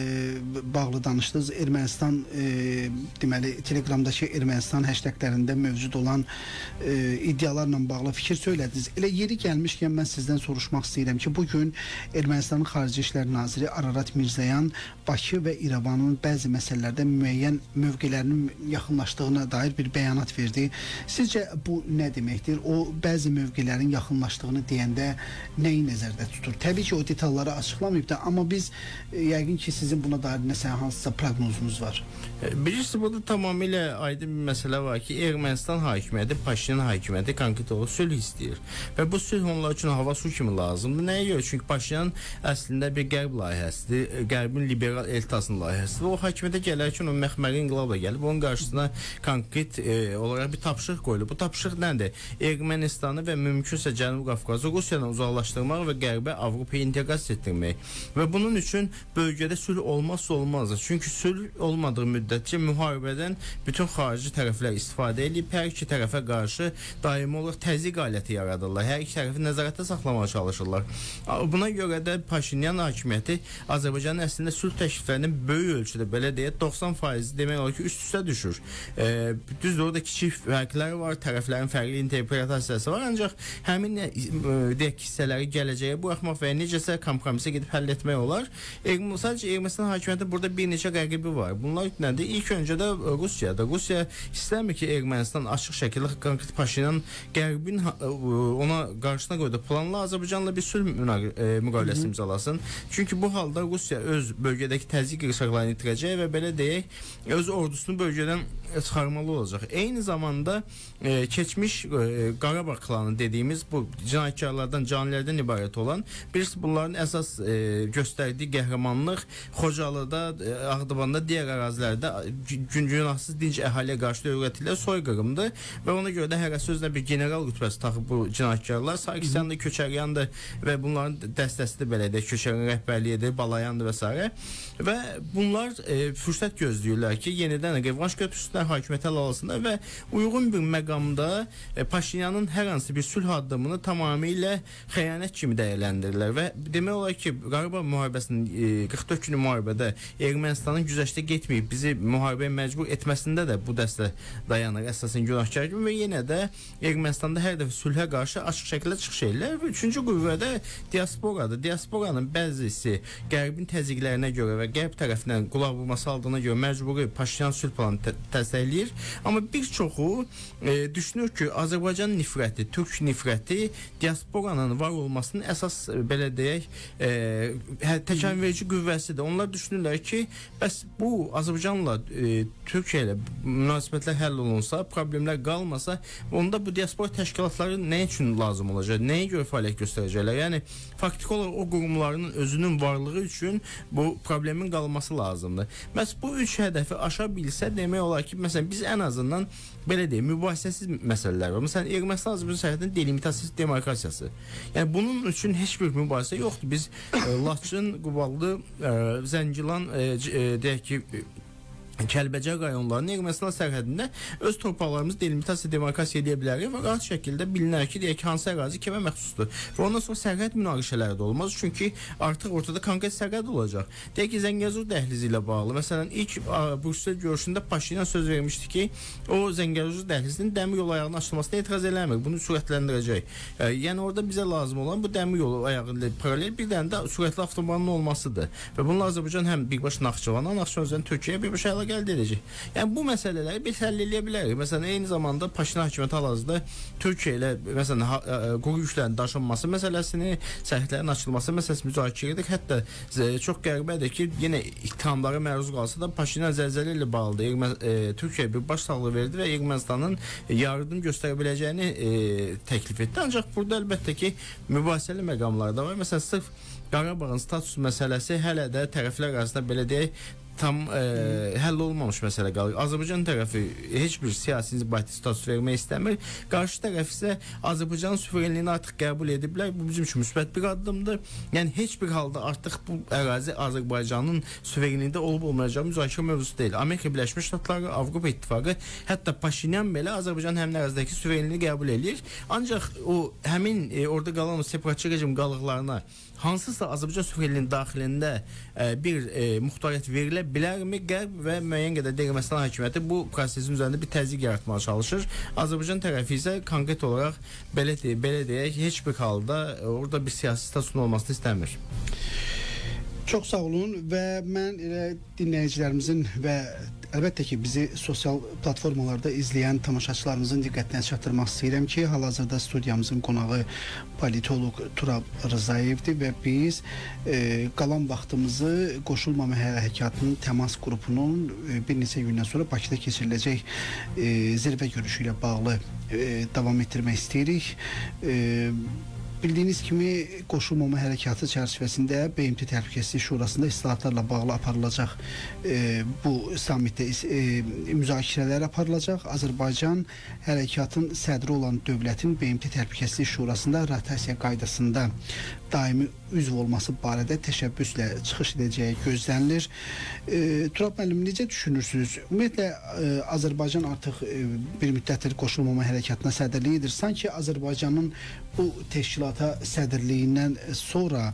e, bağlı danışdınız. Ermənistan e, deməli Telegramdakı Ermənistan hashtaglərində mövcud olan e, iddialarla bağlı fikir söylədiniz. Elə yeri gəlmişkən mən sizdən soruşmaq istəyirəm ki, bugün Ermənistanın Xarici İşlər Naziri Ararat Mirzoyan Bakı və İrəvanın bəzi məsələlərdə müəyyən mövqelərinin yaxınlaşdığına dair bir bəyanat verdi. Sizcə bu nə deməkdir? O bəzi mövqelərin yaxınlaşdığını deyəndə nəyi nəzərdə tutur? Təbii ki, o detallar açıqlamayıb da, amma biz e, yəqin ki, sizin buna dair nəsə hansısa proqnozunuz var. Bilirsiniz, burada tamamilə aydın bir məsələ var ki, Ermənistan hakimiyyəti, Paşinyan hakimiyyəti konkret olaraq sülh istəyir. Və bu sülh onlar üçün hava su kimi lazımdır. Nəyə görə? Çünki Paşinyan əslində bir qərb layihəsidir, qərbin liberal eltasının layihəsidir. O hakimiyyətə gələrkən o məxməri inqilabla gəlib, onun qarşısına konkret e, olaraq bir tapşırıq qoyulur. Bu tapşırıq nədir? Ermənistanı və mümkünsə Cənubi Qafqazı Rusiyadan uzaqlaşdırmaq və qərbə Avropaya inteqrasiya etdirmək. Və bunun üçün bölgədə sülh olmazsa olmazdır. Çünki sülh olmadığı müddətcə müharibədən bütün xarici tərəflər istifadə edib, hər iki tərəfə qarşı daimi olaraq təzyiq aləti yaradırlar. Hər iki tərəfi nəzarətdə saxlamağa çalışırlar. Buna görə də Paşinyan hakimiyyəti Azərbaycanın əslində sülh təkliflərinin böyük ölçüdə, belə deyək, doxsan faizi demək olar ki, üst-üstə düşür. E, düzdür, orada kiçik fərqlər var, tərəflərin fərqli interpretasiyası var, ancaq həmin e, deyək hissələri gələcəyə buraxmaq və necəsə kompromisə gedib həll etmək olar. Erm sadəcə Ermənistan hakimiyyəti burada bir neçə rəqibi var. Bunlar nədir? İlk öncə də Rusiyada. Rusiya istəmir ki, Ermənistan açıq şəkildə konkret Paşinyan qərbin ona qarşısına qoyduğu planla Azərbaycanla bir sülh müqaviləsi imzalasın. Çünki bu halda Rusiya öz bölgədəki təzyiq rəsaqlarını itirəcək və belə deyək, öz ordusunu bölgədən çıxarmalı olacaq. Eyni zamanda e, keçmiş e, Qarabağ klanı dediyimiz bu cinayətkarlardan, canilərdən ibarət olan, birisi bunların əsas e, göstərdiyi qəhrəmanlıq Xocalıda, e, Ağdabanda, digər ərazilərdə günahsız dinc əhaliyə qarşı öyrətilən soyqırımdır və ona görə də hər sözlə bir general rütbəsi taxıb bu cinayətkarlar. Sarkisyandır, Köçəryandır və bunların dəstəsi də belə də Köçəryan rəhbərliyidir, Balayandır və s. Və bunlar e, fürsət gözləyirlər ki, yenidən revanş götürsünlər hakimiyyət əl alsınlar və uyğun bir məqamda e, Paşinyanın hər hansı bir sülh addımını tamamilə xəyanət kimi dəyərləndirirlər və demək olar ki, Qarabağ müharibəsinin e, qırx dörd günlük müharibədə Ermənistanın güzəştə getməyib bizi müharibəyə məcbur etməsində də bu dəstə dayanır əsasən günahkar kimi və yenə də Ermənistanda hər dəfə sülhə qarşı açıq şəkildə çıxış edirlər və üçüncü qüvvədə diasporadır. Diasporanın bəzisi qərbin təzyiqlərinə görə və qərb tərəfindən qulaq vurması aldığına görə məcburi Paşinyan sülh planı təsdiqləyir. Amma bir çoxu e, düşünür ki, Azərbaycan nifrəti, türk nifrəti diasporanın var olmasının əsas e, belə deyək, e, təkanverici qüvvəsidir. Onlar düşünürlər ki, bəs bu Azərbaycanla e, Türkiyə ilə münasibətlər həll olunsa, problemlər qalmasa, onda bu diaspora təşkilatları nə üçün lazım olacaq? Nəyə görə fəaliyyət göstərəcəklər? Yəni faktiki olaraq o qurumların özünün varlığı üçün bu problemin qalması lazımdır. Məs bu üç hədəfi aşa bilsə demək olar ki, məsələn biz ən azından belə deyək, mübahisəsiz məsələlər var. Məsələn Ermənistan Azərbaycan sərhədinin delimitasiyası, demarkasiyası. Yəni bunun üçün heç bir mübahisə yoxdur. Biz e, Laçın, Quballı, e, Zəngilan, e, e, deyək ki, Kəlbəcər rayonlarının Ermənistan sərhədində öz torpaqlarımızı delimitasiya, demarkasiya edə bilərik və rahat şəkildə bilinər ki, deyək ki, hansı ərazi kimə məxsusdur. Və ondan sonra sərhəd münaqişələri də olmaz, çünki artıq ortada konkret sərhəd olacaq. Deyək ki, Zəngəzur dəhlizi ilə bağlı, məsələn, ilk Brüssel görüşündə Paşinyan söz vermişdi ki, o Zəngəzur dəhlizinin dəmir yolu ayağının açılmasına etiraz eləmir, bunu sürətləndirəcək. E, yəni orada bizə lazım olan bu dəmir yolu ayağıyla paralel bir dənə də sürətli avtobanın olmasıdır. Və bununla Azərbaycan həm birbaşa Naxçıvana, Naxçıvandan Türkiyəyə birbaşa əldə edəcək. Yəni bu məsələləri biz həll edə bilərik. Məsələn, eyni zamanda Paşinyan hakimiyyəti hal-hazırda Türkiyə ilə məsələn quru yüklərin daşınması məsələsini, sərhədlərin açılması məsələsini müzakirə edirik. Hətta çox qəribədir ki, yenə ittihamlara məruz qalsa da Paşinyan zəlzələ ilə bağlı e, Türkiyəyə bir baş sağlığı verdi və Ermənistanın yardım göstərə biləcəyini e, təklif etdi. Ancaq burada əlbəttə ki, mübahisəli məqamlar da var. Məsələn, sırf Qarabağın status məsələsi hələ də tərəflər arasında belə deyək, tam e, həll olmamış məsələ qalır. Azərbaycan tərəfi heç bir siyasi inzibati status vermək istəmir. Qarşı tərəf isə Azərbaycanın suverenliyini artıq qəbul ediblər. Bu bizim üçün müsbət bir addımdır. Yəni heç bir halda artıq bu ərazi Azərbaycanın suverenliyində olub olmayacağı müzakirə mövzusu deyil. Amerika Birləşmiş Ştatları, Avropa İttifaqı, hətta Paşinyan belə Azərbaycanın həmin ərazidəki suverenliyini qəbul edir. Ancaq o həmin e, orada qalan o separatçı rejim qalıqlarına hansısa Azərbaycan suverenliyinin daxilində e, bir e, muxtariyyət verilə bilərmi? Qərb və müəyyən qədər Ermənistan hakimiyyəti bu prosesin üzərində bir təzyiq yaratmağa çalışır. Azərbaycan tərəfi isə konkret olaraq belə, de, belə deyək, heç bir halda orada bir siyasi statusun olmasını istəmir. Çox sağ olun və mən elə dinləyicilərimizin və əlbəttə ki, bizi sosial platformalarda izləyən tamaşaçılarımızın diqqətinə çatdırmaq istəyirəm ki, hal-hazırda studiyamızın qonağı politoloq Turab Rızayevdir və biz e, qalan vaxtımızı Qoşulmama Hərəkatının təmas qrupunun e, bir neçə gündən sonra Bakıda keçiriləcək e, zirvə görüşü ilə bağlı e, davam etdirmək istəyirik. E, Bildiyiniz kimi Qoşulmama Hərəkatı çərçivəsində B M T Təhlükəsizlik Şurasında islahatlarla bağlı aparılacaq e, bu sammitdə e, müzakirələr aparılacaq. Azərbaycan hərəkatın sədri olan dövlətin B M T Təhlükəsizlik Şurasında rotasiya qaydasında daimi üzv olması barədə təşəbbüslə çıxış edəcəyi gözlənilir. E, Turab müəllim, necə düşünürsünüz? Ümumiyyətlə e, Azərbaycan artıq e, bir müddətdir Qoşulmama Hərəkatına sədrlik edir. Sanki Azərbaycanın bu təşkilata sədrliyindən sonra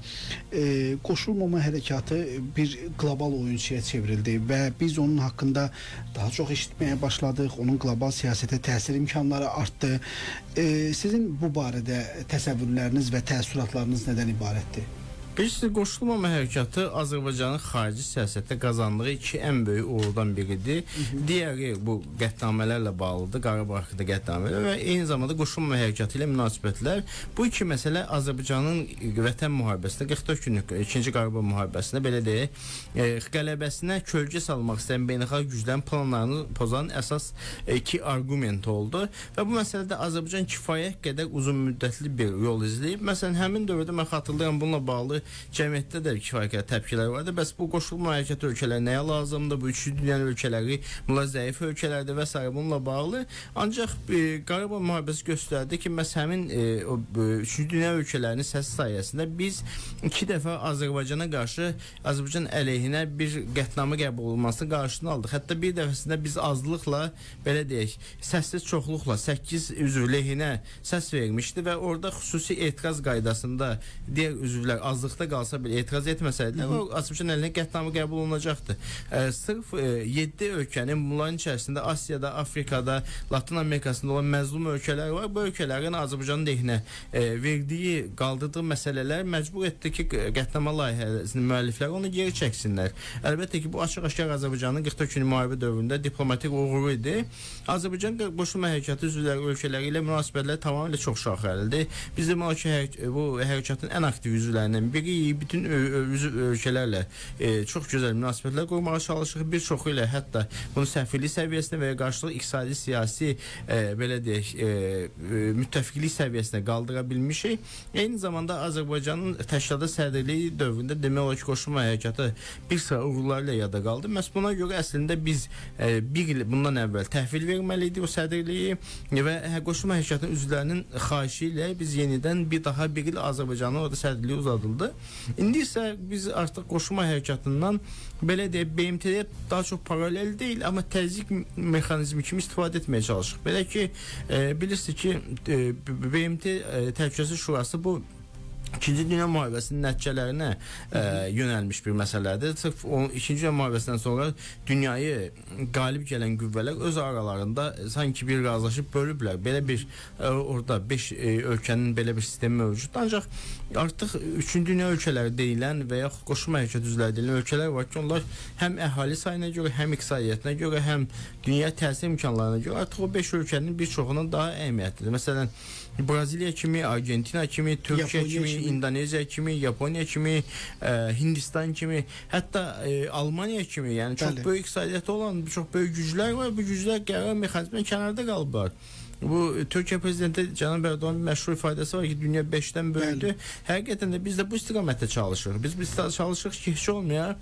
e, Qoşulmama Hərəkatı bir qlobal oyunçuya çevrildi və biz onun haqqında daha çox eşitməyə başladıq. Onun qlobal siyasətə təsir imkanları artdı. E, sizin bu barədə təsəvvürləriniz və təəssüratlarınız nədən ibarətdir? Bilirsiniz, Qoşulmama Hərəkatı Azərbaycanın xarici siyasətdə qazandığı iki ən böyük uğurdan biridir. Hı -hı. Digəri bu qətnamələrlə bağlıdır, Qarabağ haqqında qətnamələr və eyni zamanda Qoşulmama Hərəkatı ilə münasibətlər. Bu iki məsələ Azərbaycanın vətən müharibəsində, qırx dörd günlük ikinci Qarabağ müharibəsində belə deyək, e, qələbəsinə kölgə salmaq istəyən beynəlxalq güclərin planlarını pozan əsas iki arqument oldu və bu məsələdə Azərbaycan kifayət qədər uzun müddətli bir yol izləyib. Məsələn, həmin dövrdə mən xatırlayıram, bununla bağlı cəmiyyətdə də kifayət qədər təpkilər vardı. Bəs bu Qoşulmama Hərəkatı ölkələri nəyə lazımdır? Bu üçüncü dünyanın ölkələri, bunlar zəif ölkələrdir və s. bununla bağlı. Ancaq e, Qarabağ müharibəsi göstərdi ki, məhz həmin e, o e, üçüncü dünya ölkələrinin səsi sayəsində biz iki dəfə Azərbaycana qarşı, Azərbaycan əleyhinə bir qətnamə qəbul olunmasını qarşısını aldıq. Hətta bir dəfəsində biz azlıqla, belə deyək, səssiz çoxluqla səkkiz üzv lehinə səs vermişdi və orada xüsusi etiraz qaydasında digər üzvlər azlıqda qalsa belə etiraz etməsəydilər, o Azərbaycan əlinə qətnamə qəbul olunacaqdı. E, sırf e, yeddi ölkənin bunların içərisində Asiyada, Afrikada, Latin Amerikasında olan məzlum ölkələr var. Bu ölkələrin Azərbaycanın lehinə e, verdiyi, qaldırdığı məsələlər məcbur etdi ki, qətnamə layihəsinin müəllifləri onu geri çəksinlər. Əlbəttə ki, bu açıq-aşkar Azərbaycanın qırx dörd günlük müharibə dövründə diplomatik uğuru idi. Azərbaycan Qoşulmama Hərəkatı üzvləri ölkələri ilə münasibətləri tamamilə çox şaxəlidir. Bizim o ki, bu hərəkatın ən aktiv üzvlərindən biri, bütün ölkələrlə e, çox gözəl münasibətlər qurmağa çalışırıq. Bir çoxu ilə hətta bunu səfirlik səviyyəsində və ya qarşılıq iqtisadi, siyasi e, belə deyək, e, e, müttəfiqlik səviyyəsinə qaldıra bilmişik. Eyni zamanda Azərbaycanın təşkilata sədrliyi dövründə demək olar ki, Qoşulmama Hərəkatı bir sıra uğurları ilə yada qaldı. Məhz buna görə əslində biz e, bir il bundan əvvəl təhvil verməliydik o sədrliyi və Qoşulmama Hərəkatının üzvlərinin xahişi ilə biz yenidən bir daha bir il Azərbaycanın orada sədrliyi uzadıldı. İndi isə biz artıq Qoşulmama Hərəkatından belə deyək, B M T-yə daha çox paralel deyil, amma təzyiq mexanizmi kimi istifadə etməyə çalışırıq. Belə ki, e, bilirsiniz ki, e, B M T e, Təhlükəsizlik Şurası bu İkinci Dünya Müharibəsinin nəticələrinə e, yönəlmiş bir məsələdir. Sırf o İkinci Dünya Müharibəsindən sonra dünyayı qalib gələn qüvvələr öz aralarında sanki bir razılaşıb bölüblər. Belə bir e, orada beş e, ölkənin belə bir sistemi mövcuddur. Ancaq artıq üçüncü dünya ölkələri deyilən və yaxud Qoşulmama Hərəkatı üzvləri deyilən ölkələr var ki, onlar həm əhali sayına görə, həm iqtisadiyyatına görə, həm dünya təsir imkanlarına görə artıq o beş ölkənin bir çoxundan daha əhəmiyyətlidir. Məsələn, Braziliya kimi, Argentina kimi, Türkiyə kimi, kimi, İndoneziya kimi, Yaponiya kimi, e, Hindistan kimi, hətta e, Almaniya kimi, yəni çox Bəli. böyük iqtisadiyyatı olan çox böyük güclər var. Bu güclər qərar mexanizmdən kənarda qalıblar. Bu Türkiyə prezidenti Cənab Erdoğan'ın məşhur ifadəsi var ki, dünya beşdən böyükdür. Həqiqətən də biz də bu istiqamətdə çalışırıq. Biz bu istiqamətdə çalışırıq ki, heç olmaya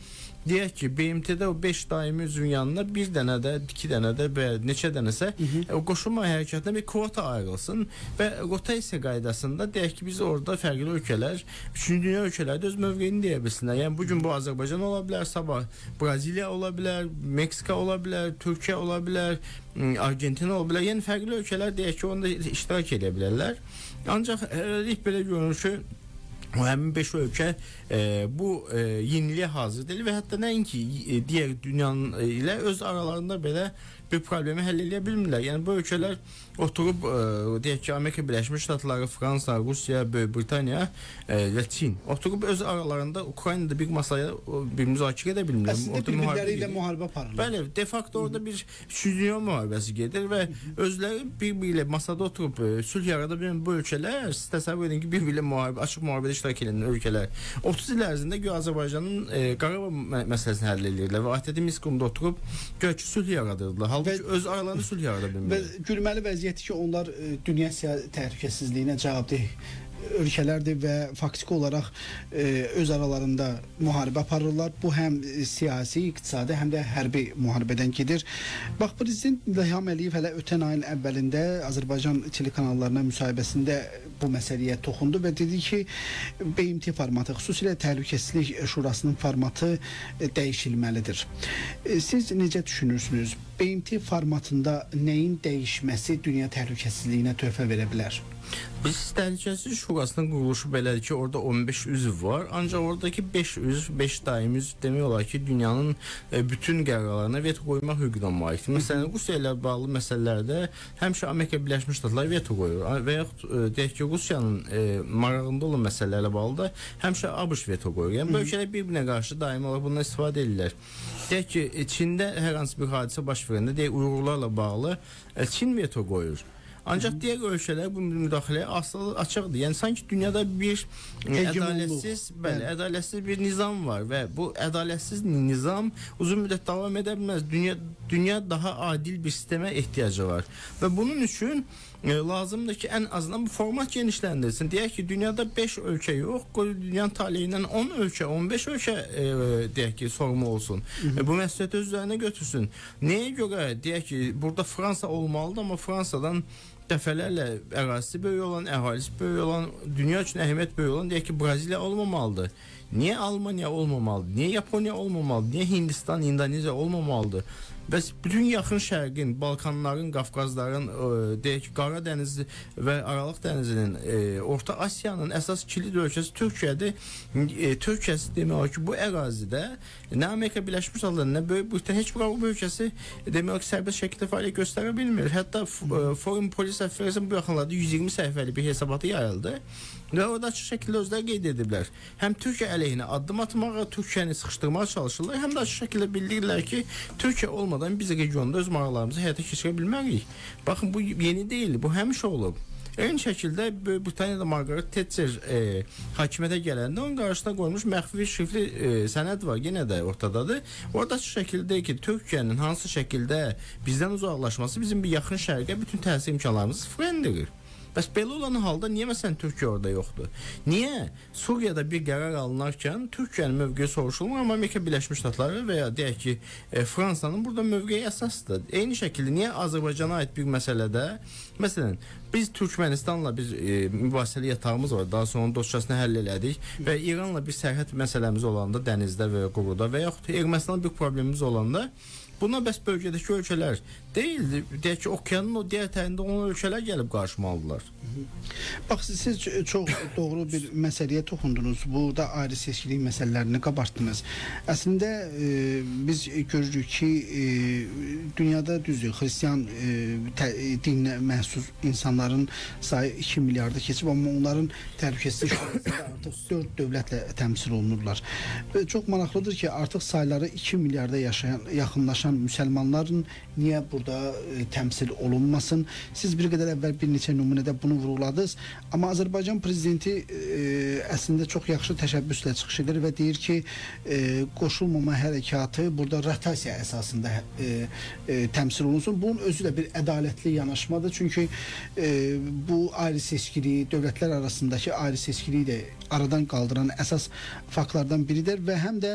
deyək ki, B M T-də o beş daimi üzvün yanına bir dənə də, iki dənə də və neçə dənəsə o qoşulma hərəkatına bir kvota ayrılsın və rotasiya qaydasında deyək ki, biz orada fərqli ölkələr, üçüncü dünya ölkələri də öz mövqeyini deyə bilsinlər. Yəni bugün bu Azərbaycan ola bilər, sabah Braziliya ola bilər, Meksika ola bilər, Türkiyə ola bilər, Argentina ola bilər. Yəni fərqli ölkələr deyək ki, onda iştirak edə bilərlər. Ancaq hələlik belə görünür ki, o həmin beş ölkə e, bu e, yeniliyə hazır deyil və hətta nəinki e, digər dünyanın e, ilə öz aralarında belə bir problemi həll edə bilmirlər. Yəni bu ölkələr oturub e, deyək ki, Amerika Birləşmiş Ştatları, Fransa, Rusiya, Böyük Britaniya e, və Çin oturub öz aralarında Ukraynada bir masaya bir müzakirə edə bilmirlər. Əslində bir-birləri ilə müharibə aparırlar. Bəli, de facto orada bir üçüncü dünya müharibəsi gedir və özləri bir-biri ilə masada oturub e, sülh yarada bilən bu ölkələr, siz təsəvvür edin ki, bir-biri ilə müharibə, açıq müharibədə iştirak edən ölkələr otuz il ərzində göy Azərbaycanın e, Qarabağ məsələsini həll edirlər və ATƏT Minskunda oturub göy ki, sülh yaradırdılar. Halbuki öz aralarında sülh yarada bilmirlər. Və gülməli vəziyyəti ki, onlar e, dünya təhlükəsizliyinə cavabdeh ölkələrdir və faktiki olaraq e, öz aralarında müharibə aparırlar. Bu həm siyasi, iqtisadi, həm də hərbi müharibədən gedir. Bax, Prezident İlham Əliyev hələ ötən ayın əvvəlində Azərbaycan telekanallarına müsahibəsində bu məsələyə toxundu və dedi ki, B M T formatı, xüsusilə Təhlükəsizlik Şurasının formatı e, dəyişilməlidir. E, siz necə düşünürsünüz? B M T formatında nəyin dəyişməsi dünya təhlükəsizliyinə töhfə verə bilər? Biz Təhlükəsizlik Şurasının quruluşu belədir ki, orada on beş üzv var. Ancaq oradakı beş üzv, beş daimi üzv demək olar ki, dünyanın e, bütün qərarlarına veto qoymaq hüququna malikdir. Məsələn, Rusiya ilə bağlı məsələlərdə həmişə Amerika Birləşmiş Ştatları veto qoyur və yaxud e, deyək ki, Rusiyanın e, marağında olan məsələlərlə bağlı da həmişə ABŞ veto qoyur. Yəni bu ölkələr bir-birinə qarşı daimi olaraq bundan istifadə edirlər. Deyək ki, Çində hər hansı bir hadisə baş verəndə, deyək, Uyğurlarla bağlı e, Çin veto qoyur. Ancaq digər ölkələr bu müdaxiləyə asılı açıqdır. Yəni sanki dünyada bir ədalətsiz, bəli, ədalətsiz bir nizam var və bu ədalətsiz nizam uzun müddət davam edə bilməz. Dünya dünya daha adil bir sistemə ehtiyacı var. Və bunun üçün e, lazımdır ki, ən azından bu format genişləndirilsin. Deyək ki, dünyada beş ölkə yox, dünyanın taleyindən on ölkə, on beş ölkə e, deyək ki, sorumlu olsun. E, bu məsuliyyəti öz üzərinə götürsün. Nəyə görə deyək ki, burada Fransa olmalıdır, amma Fransadan dəfələrlə ərazisi böyük olan, əhalisi böyük olan, dünya üçün əhəmiyyət böyük olan, deyək ki, Braziliya olmamalıdır. Niyə Almaniya olmamalıdır? Niyə Yaponiya olmamalıdır? Niyə Hindistan, İndoneziya olmamalıdır? Bəs bütün yaxın şərqin, Balkanların, Qafqazların, e, deyək ki, Qara dənizi və Aralıq dənizinin, e, Orta Asiyanın əsas kilit ölkəsi Türkiyədir. E, Türkiyəsi demək olar ki, bu ərazidə nə Amerika Birləşmiş Ştatları, nə Böyük Britaniya, heç bir Avropa ölkəsi demək olar ki, sərbəst şəkildə fəaliyyət göstərə bilmir. Hətta e, Foreign Policy Affairs-in bu yaxınlarda yüz iyirmi səhifəli bir hesabatı yayıldı və orada açıq şəkildə özləri qeyd ediblər. Həm Türkiyə əleyhinə addım atmağa, Türkiyəni sıxışdırmağa çalışırlar, həm də açıq şəkildə bildirirlər ki, Türkiyə olmadan biz regionda öz maraqlarımızı həyata keçirə bilmərik. Baxın, bu yeni deyil, bu həmişə olub. Eyni şəkildə Böyük Britaniyada Margaret Thatcher e, hakimiyyətə gələndə onun qarşısına qoyulmuş məxfi şifrli e, sənəd var, yenə də ortadadır. Orada açıq şəkildə ki, Türkiyənin hansı şəkildə bizdən uzaqlaşması bizim bir yaxın şərqə bütün təsir imkanlarımızı sıfıra endirir. Bəs belə olan halda niyə məsələn Türkiyə orada yoxdur? Niyə Suriyada bir qərar alınarkən Türkiyənin mövqeyi soruşulmur, amma Amerika Birləşmiş Ştatları və ya deyək ki, e, Fransanın burada mövqeyi əsasdır. Eyni şəkildə niyə Azərbaycana aid bir məsələdə, məsələn, biz Türkmənistanla bir e, mübahisəli yatağımız var, daha sonra dosyasını həll elədik və İranla bir sərhəd məsələmiz olanda dənizdə və ya quruda və yaxud Ermənistanla bir problemimiz olanda buna bəs bölgədəki ölkələr deyildi. Deyək ki, okeanın o digər tərində olan ölkələr gəlib qarşıma aldılar. Bax, siz çox doğru bir məsələyə toxundunuz. Burada ayrı seçkilik məsələlərini qabartdınız. Əslində e, biz görürük ki, e, dünyada düzdür, xristian e, tə, dininə məxsus insanların sayı iki milyarda keçib, amma onların təhlükəsizlik şurasında artıq dörd dövlətlə təmsil olunurlar. Və çox maraqlıdır ki, artıq sayları iki milyarda yaşayan, yaxınlaşan müsəlmanların niyə burada e, təmsil olunmasın? Siz bir qədər əvvəl bir neçə nümunədə bunu vurguladınız, amma Azərbaycan prezidenti e, əslində çox yaxşı təşəbbüslə çıxış edir və deyir ki, e, qoşulmama hərəkatı burada rotasiya əsasında e, e, təmsil olunsun. Bunun özü də bir ədalətli yanaşmadır, çünki e, bu ayrı seçkiliyi, dövlətlər arasındakı ayrı seçkiliyi də aradan qaldıran əsas faktlardan biridir və həm də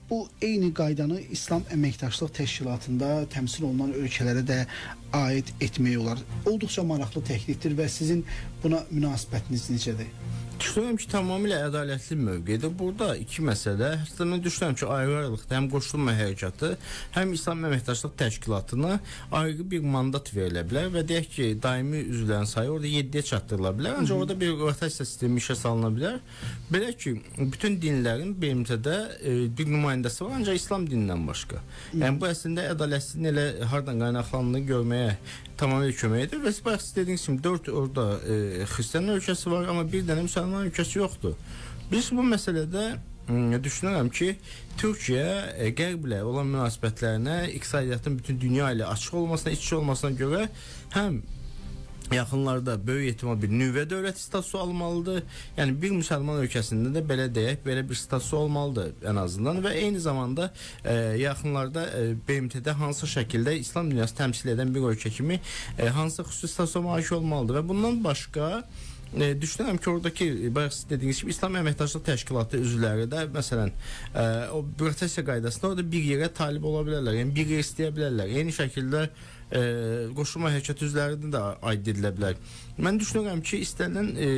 bu eyni qaydanı İslam Əməkdaşlıq Təşkilatında təmsil olunan ölkələrə də aid etmək olar. Olduqca maraqlı təklifdir və sizin buna münasibətiniz necədir? Düşünürəm ki, tamamilə ədalətli mövqedir. Burada iki məsələ. Hətta mən düşünürəm ki, ayrı-ayrılıqda həm qoşulma hərəkatı, həm İslam Əməkdaşlıq Təşkilatına ayrı bir mandat verilə bilər və deyək ki, daimi üzvlərin sayı orada yeddiyə çatdırıla bilər. Ancaq orada bir rotasiya sistemi işə salına bilər. Belə ki, bütün dinlərin B M T-də e, bir nümayəndəsi var, ancaq İslam dinindən başqa. Yəni bu əslində ədalətsizliyin elə hardan qaynaqlandığını görməyə tamamilə kömək edir və siz dediyiniz kimi dörd orada e, xristian ölkəsi var, amma bir dənə müsəlman ölkəsi yoxdur. Biz bu məsələdə e, düşünürəm ki, Türkiyə e, Qərblə olan münasibətlərinə, iqtisadiyyatın bütün dünya ilə açıq olmasına, iç-içə olmasına görə həm yaxınlarda böyük ehtimal bir nüvə dövlət statusu almalıdır. Yəni bir müsəlman ölkəsində də belə deyək, belə bir statusu olmalıdır ən azından və eyni zamanda e, yaxınlarda e, B M T-də hansı şəkildə İslam dünyası təmsil edən bir ölkə kimi e, hansı xüsusi statusa malik olmalıdır və bundan başqa E, düşünürəm ki, oradakı bayaq siz dediyiniz kimi İslam Əməkdaşlıq Təşkilatı üzvləri də məsələn e, o rotasiya qaydasında orada bir yerə talib ola bilərlər, yəni bir yer istəyə bilərlər. Eyni şəkildə e, qoşulma hərəkət üzvlərindən də aid edilə bilər. Mən düşünürəm ki, istənilən e,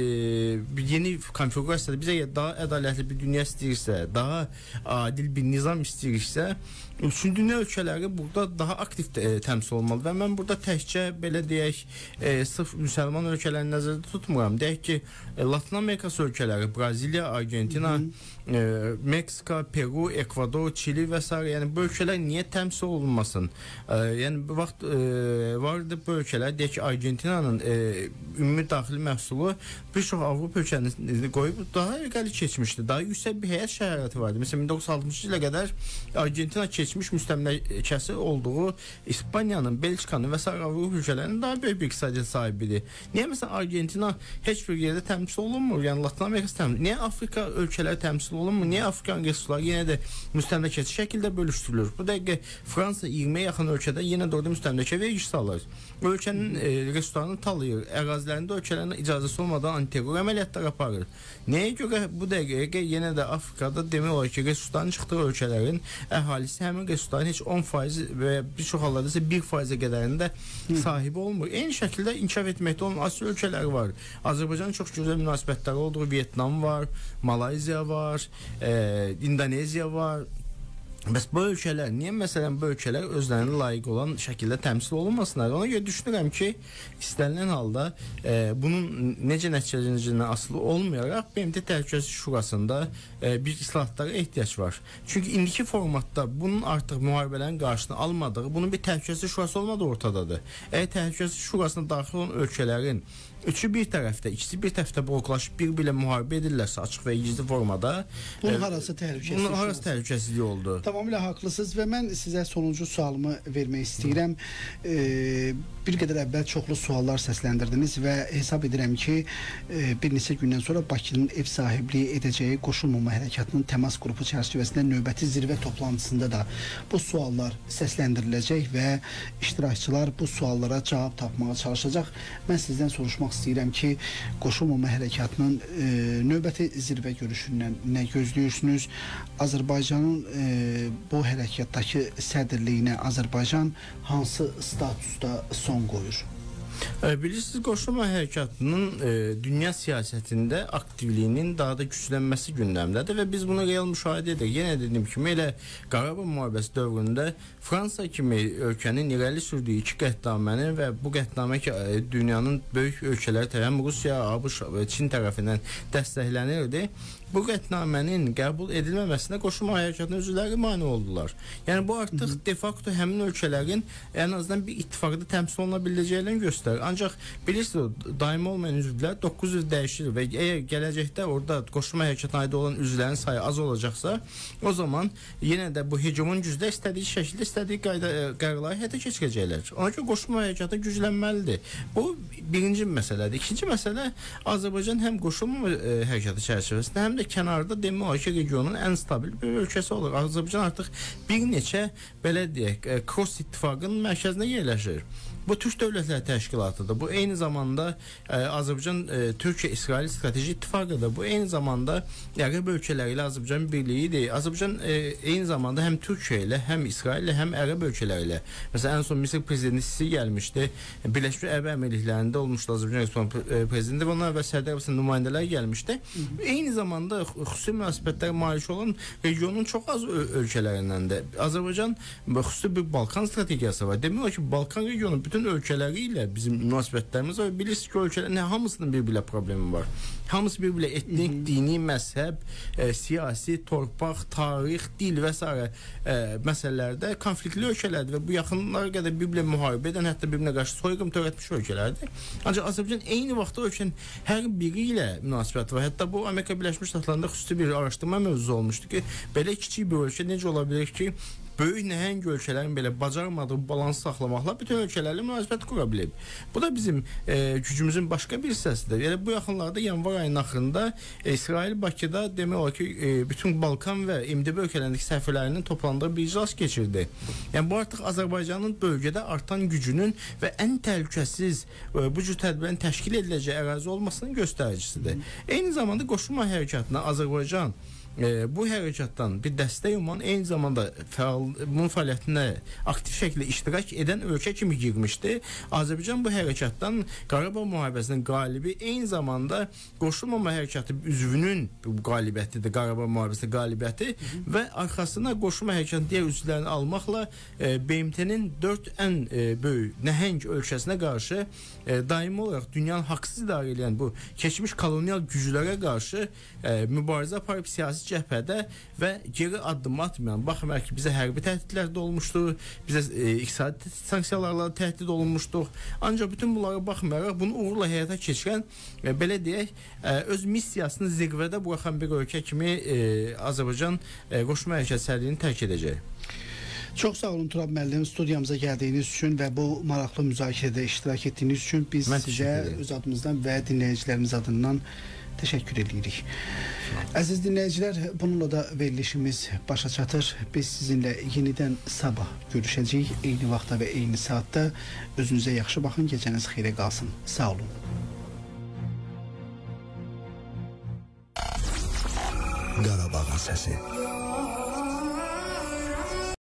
yeni konfigurasiyada bizə daha ədalətli bir dünya istəyirsə, daha adil bir nizam istəyirsə, üçün dünya ölkələri burada daha aktiv e, təmsil olmalı və mən burada təkcə belə deyək, e, sırf müsəlman ölkələrini nəzərdə tutmuram. Deyək ki, e, Latin Amerikası ölkələri, Braziliya, Argentina, e, Meksika, Peru, Ekvador, Çili və s. Yəni bu ölkələr niyə təmsil olunmasın? E, yəni bu vaxt e, vardı bu ölkələr, deyək ki, Argentinanın e, ümumi daxili məhsulu bir çox Avropa ölkələrini qoyub daha irəli keçmişdi. Daha yüksək bir həyat şəraiti vardı. Məsələn, min doqquz yüz altmışıncı ilə qədər Argentina keçmiş müstəmləkəsi olduğu İspaniyanın, Belçikanın və s. Avropa ölkələrinin daha böyük bir iqtisadiyyat sahibidir. Niyə məsələn Argentina heç bir yerdə təmsil olunmur? Yəni Latin Amerikası təmsil. Niyə Afrika ölkələri təmsil olunmur? Niyə Afrikan resursları yenə də müstəmləkəçi şəkildə bölüşdürülür? Bu dəqiqə Fransa iyirmiyə yaxın ölkədə yenə də orada müstəmləkə vergisi alır. Ölkənin e, resurslarını talayır, ərazilərində ölkələrin icazəsi olmadan antiterror əməliyyatlar aparır. Nəyə görə bu dəqiqə yenə də Afrikada demək olar ki, resursların çıxdığı ölkələrin əhalisi həmin resursların heç on faiz və bir çox hallarda isə bir faizə qədərində sahibi olmur. Eyni şəkildə inkişaf etməkdə olan Asiya ölkələri var. Azərbaycanın çox gözəl münasibətləri olduğu Vyetnam var, Malayziya var, e, İndoneziya var. Bəs bu ölkələr, niyə məsələn bu ölkələr özlərinə layiq olan şəkildə təmsil olunmasınlar? Ona görə düşünürəm ki, istənilən halda e, bunun necə nəticələnəcəyindən asılı olmayaraq B M T Təhlükəsizlik Şurasında e, bir islahatlara ehtiyac var. Çünki indiki formatda bunun artıq müharibələrin qarşısını almadığı, bunun bir Təhlükəsizlik Şurası olmadığı ortadadır. Əgər Təhlükəsizlik Şurasına daxil olan ölkələrin üçü bir tərəfdə, ikisi bir tərəfdə bloklaşıb bir-birlə müharibə edirlərsə açıq və gizli formada, bunun harası təhlükəsizlik? Bunun harası təhlükəsizliyi oldu? Tamamilə haqlısınız və mən sizə sonuncu sualımı vermək istəyirəm. E, bir qədər əvvəl çoxlu suallar səsləndirdiniz və hesab edirəm ki, e, bir neçə gündən sonra Bakının ev sahibliyi edəcəyi qoşulmama hərəkatının təmas qrupu çərçivəsində növbəti zirvə toplantısında da bu suallar səsləndiriləcək və iştirakçılar bu suallara cavab tapmağa çalışacaq. Mən sizdən soruşmaq istəyirəm ki, qoşulmama hərəkatının e, növbəti zirvə görüşündən nə gözləyirsiniz? Azərbaycanın e, bu hərəkatdakı sədrliyinə Azərbaycan hansı statusda son qoyur? Bilirsiniz, qoşulma hərəkatının e, dünya siyasətində aktivliyinin daha da güclənməsi gündəmdədir və biz bunu real müşahidə edirik. Yenə dediyim kimi, elə Qarabağ müharibəsi dövründə Fransa kimi ölkənin irəli sürdüyü iki qətnamənin və bu qətnamə ki, e, dünyanın böyük ölkələri tərəfindən, Rusiya, ABŞ və Çin tərəfindən dəstəklənirdi. Bu qətnamənin qəbul edilməməsinə qoşulma hərəkatının üzvləri mane oldular. Yəni bu artıq Hı -hı. de facto həmin ölkələrin ən azından bir ittifaqda təmsil oluna biləcəklərini göstərir. Ancaq bilirsiniz, daimi olmayan üzvlər doqquz yüz dəyişir və əgər gələcəkdə orada qoşulma hərəkatına aid olan üzvlərin sayı az olacaqsa, o zaman yenə də bu hegemon gücdə istədiyi şəkildə istədiyi qayda qərarları həyata keçirəcəklər. Ona görə qoşulma hərəkatı güclənməlidir. Bu birinci məsələdir. İkinci məsələ, Azərbaycan həm qoşulma e, hərəkatı çərçivəsində, həm də kənarda demək olar ki, regionun ən stabil bir ölkəsi olur. Azərbaycan artıq bir neçə belə deyək, cross ittifaqın mərkəzinə yerləşir. Bu Türk Dövlətləri Təşkilatıdır. Bu eyni zamanda e, Azərbaycan e, Türkiyə-İsrail strateji ittifaqıdır. Bu eyni zamanda Ərəb ölkələri ilə Azərbaycan birliyidir. Azərbaycan e, eyni zamanda həm Türkiyə ilə, həm İsrail ilə, həm Ərəb ölkələri ilə. Məsələn, ən son Misir prezidenti Sisi gəlmişdi. Birləşmiş Ərəb Əmirliklərində olmuşdu Azərbaycan Respublikası prezidenti və ondan əvvəl Səudiyyə Ərəbistan nümayəndələri gəlmişdi. Hı -hı. Eyni zamanda xüsusi münasibətlərə malik olan regionun çox az ölkələrindən də Azərbaycan xüsusi bir Balkan strategiyası var. Demək olar ki, Balkan regionu bütün ölkələri ilə bizim münasibətlərimiz var. Bilirsiniz ki, ölkələrin hamısının bir-birlə problemi var. Hamısı bir-birlə etnik, Hı -hı. dini, məzhəb, e, siyasi, torpaq, tarix, dil və s. E, məsələlərdə konfliktli ölkələrdir və bu yaxınlara qədər bir-birlə müharibə edən, hətta bir-birinə qarşı soyqırım törətmiş ölkələrdir. Ancaq Azərbaycan eyni vaxtda ölkənin hər biri ilə münasibət var. Hətta bu Amerika Birləşmiş Ştatlarında xüsusi bir araşdırma mövzusu olmuşdu ki, belə kiçik bir ölkə necə ola bilər ki, böyük nəhəng ölkələrin belə bacarmadığı balansı saxlamaqla bütün ölkələrlə münasibət qura bilib. Bu da bizim e, gücümüzün başqa bir hissəsidir. Yəni bu yaxınlarda yanvar ayının axırında e, İsrail Bakıda demək olar ki, e, bütün Balkan və M D B ölkələrindəki səfirlərinin toplandığı bir iclas keçirdi. Yəni bu artıq Azərbaycanın bölgədə artan gücünün və ən təhlükəsiz e, bu cür tədbirin təşkil ediləcəyi ərazi olmasının göstəricisidir. Hı. Eyni zamanda qoşulma hərəkatına Azərbaycan E, bu hərəkatdan bir dəstək uman eyni zamanda fəal, bunun fəaliyyətinə aktiv şəkildə iştirak edən ölkə kimi girmişdi. Azərbaycan bu hərəkatdan Qarabağ müharibəsinin qalibi, eyni zamanda qoşulmama hərəkatı üzvünün qalibiyyətidir, Qarabağ müharibəsinin qalibiyyəti Hı -hı. və arxasına qoşulma hərəkatının digər üzvlərini almaqla e, B M T-nin dörd ən e, böyük nəhəng ölkəsinə qarşı e, daimi olaraq dünyanın haqsız idarə edən bu keçmiş kolonial güclərə qarşı e, mübarizə aparıb siyasi cəbhədə və geri addım atmayan, baxmayaraq ki, bizə hərbi təhdidlər də olmuşdur, bizə e, iqtisadi sanksiyalarla təhdid olunmuşdur. Ancaq bütün bunlara baxmayaraq bunu uğurla həyata keçirən, e, belə deyək, e, öz missiyasını zirvədə buraxan bir ölkə kimi e, Azərbaycan e, qoşma hərəkət sərliyini tərk edəcək. Çox sağ olun Turab müəllim, studiyamıza gəldiyiniz üçün və bu maraqlı müzakirədə iştirak etdiyiniz üçün biz Mən sizə öz adımızdan və dinləyicilərimiz adından təşəkkür edirik. Əziz dinləyicilər, bununla da verilişimiz başa çatır. Biz sizinlə yenidən sabah görüşəcəyik. Eyni vaxtda və eyni saatda. Özünüzə yaxşı baxın, gecəniz xeyrə qalsın. Sağ olun. Qarabağın səsi.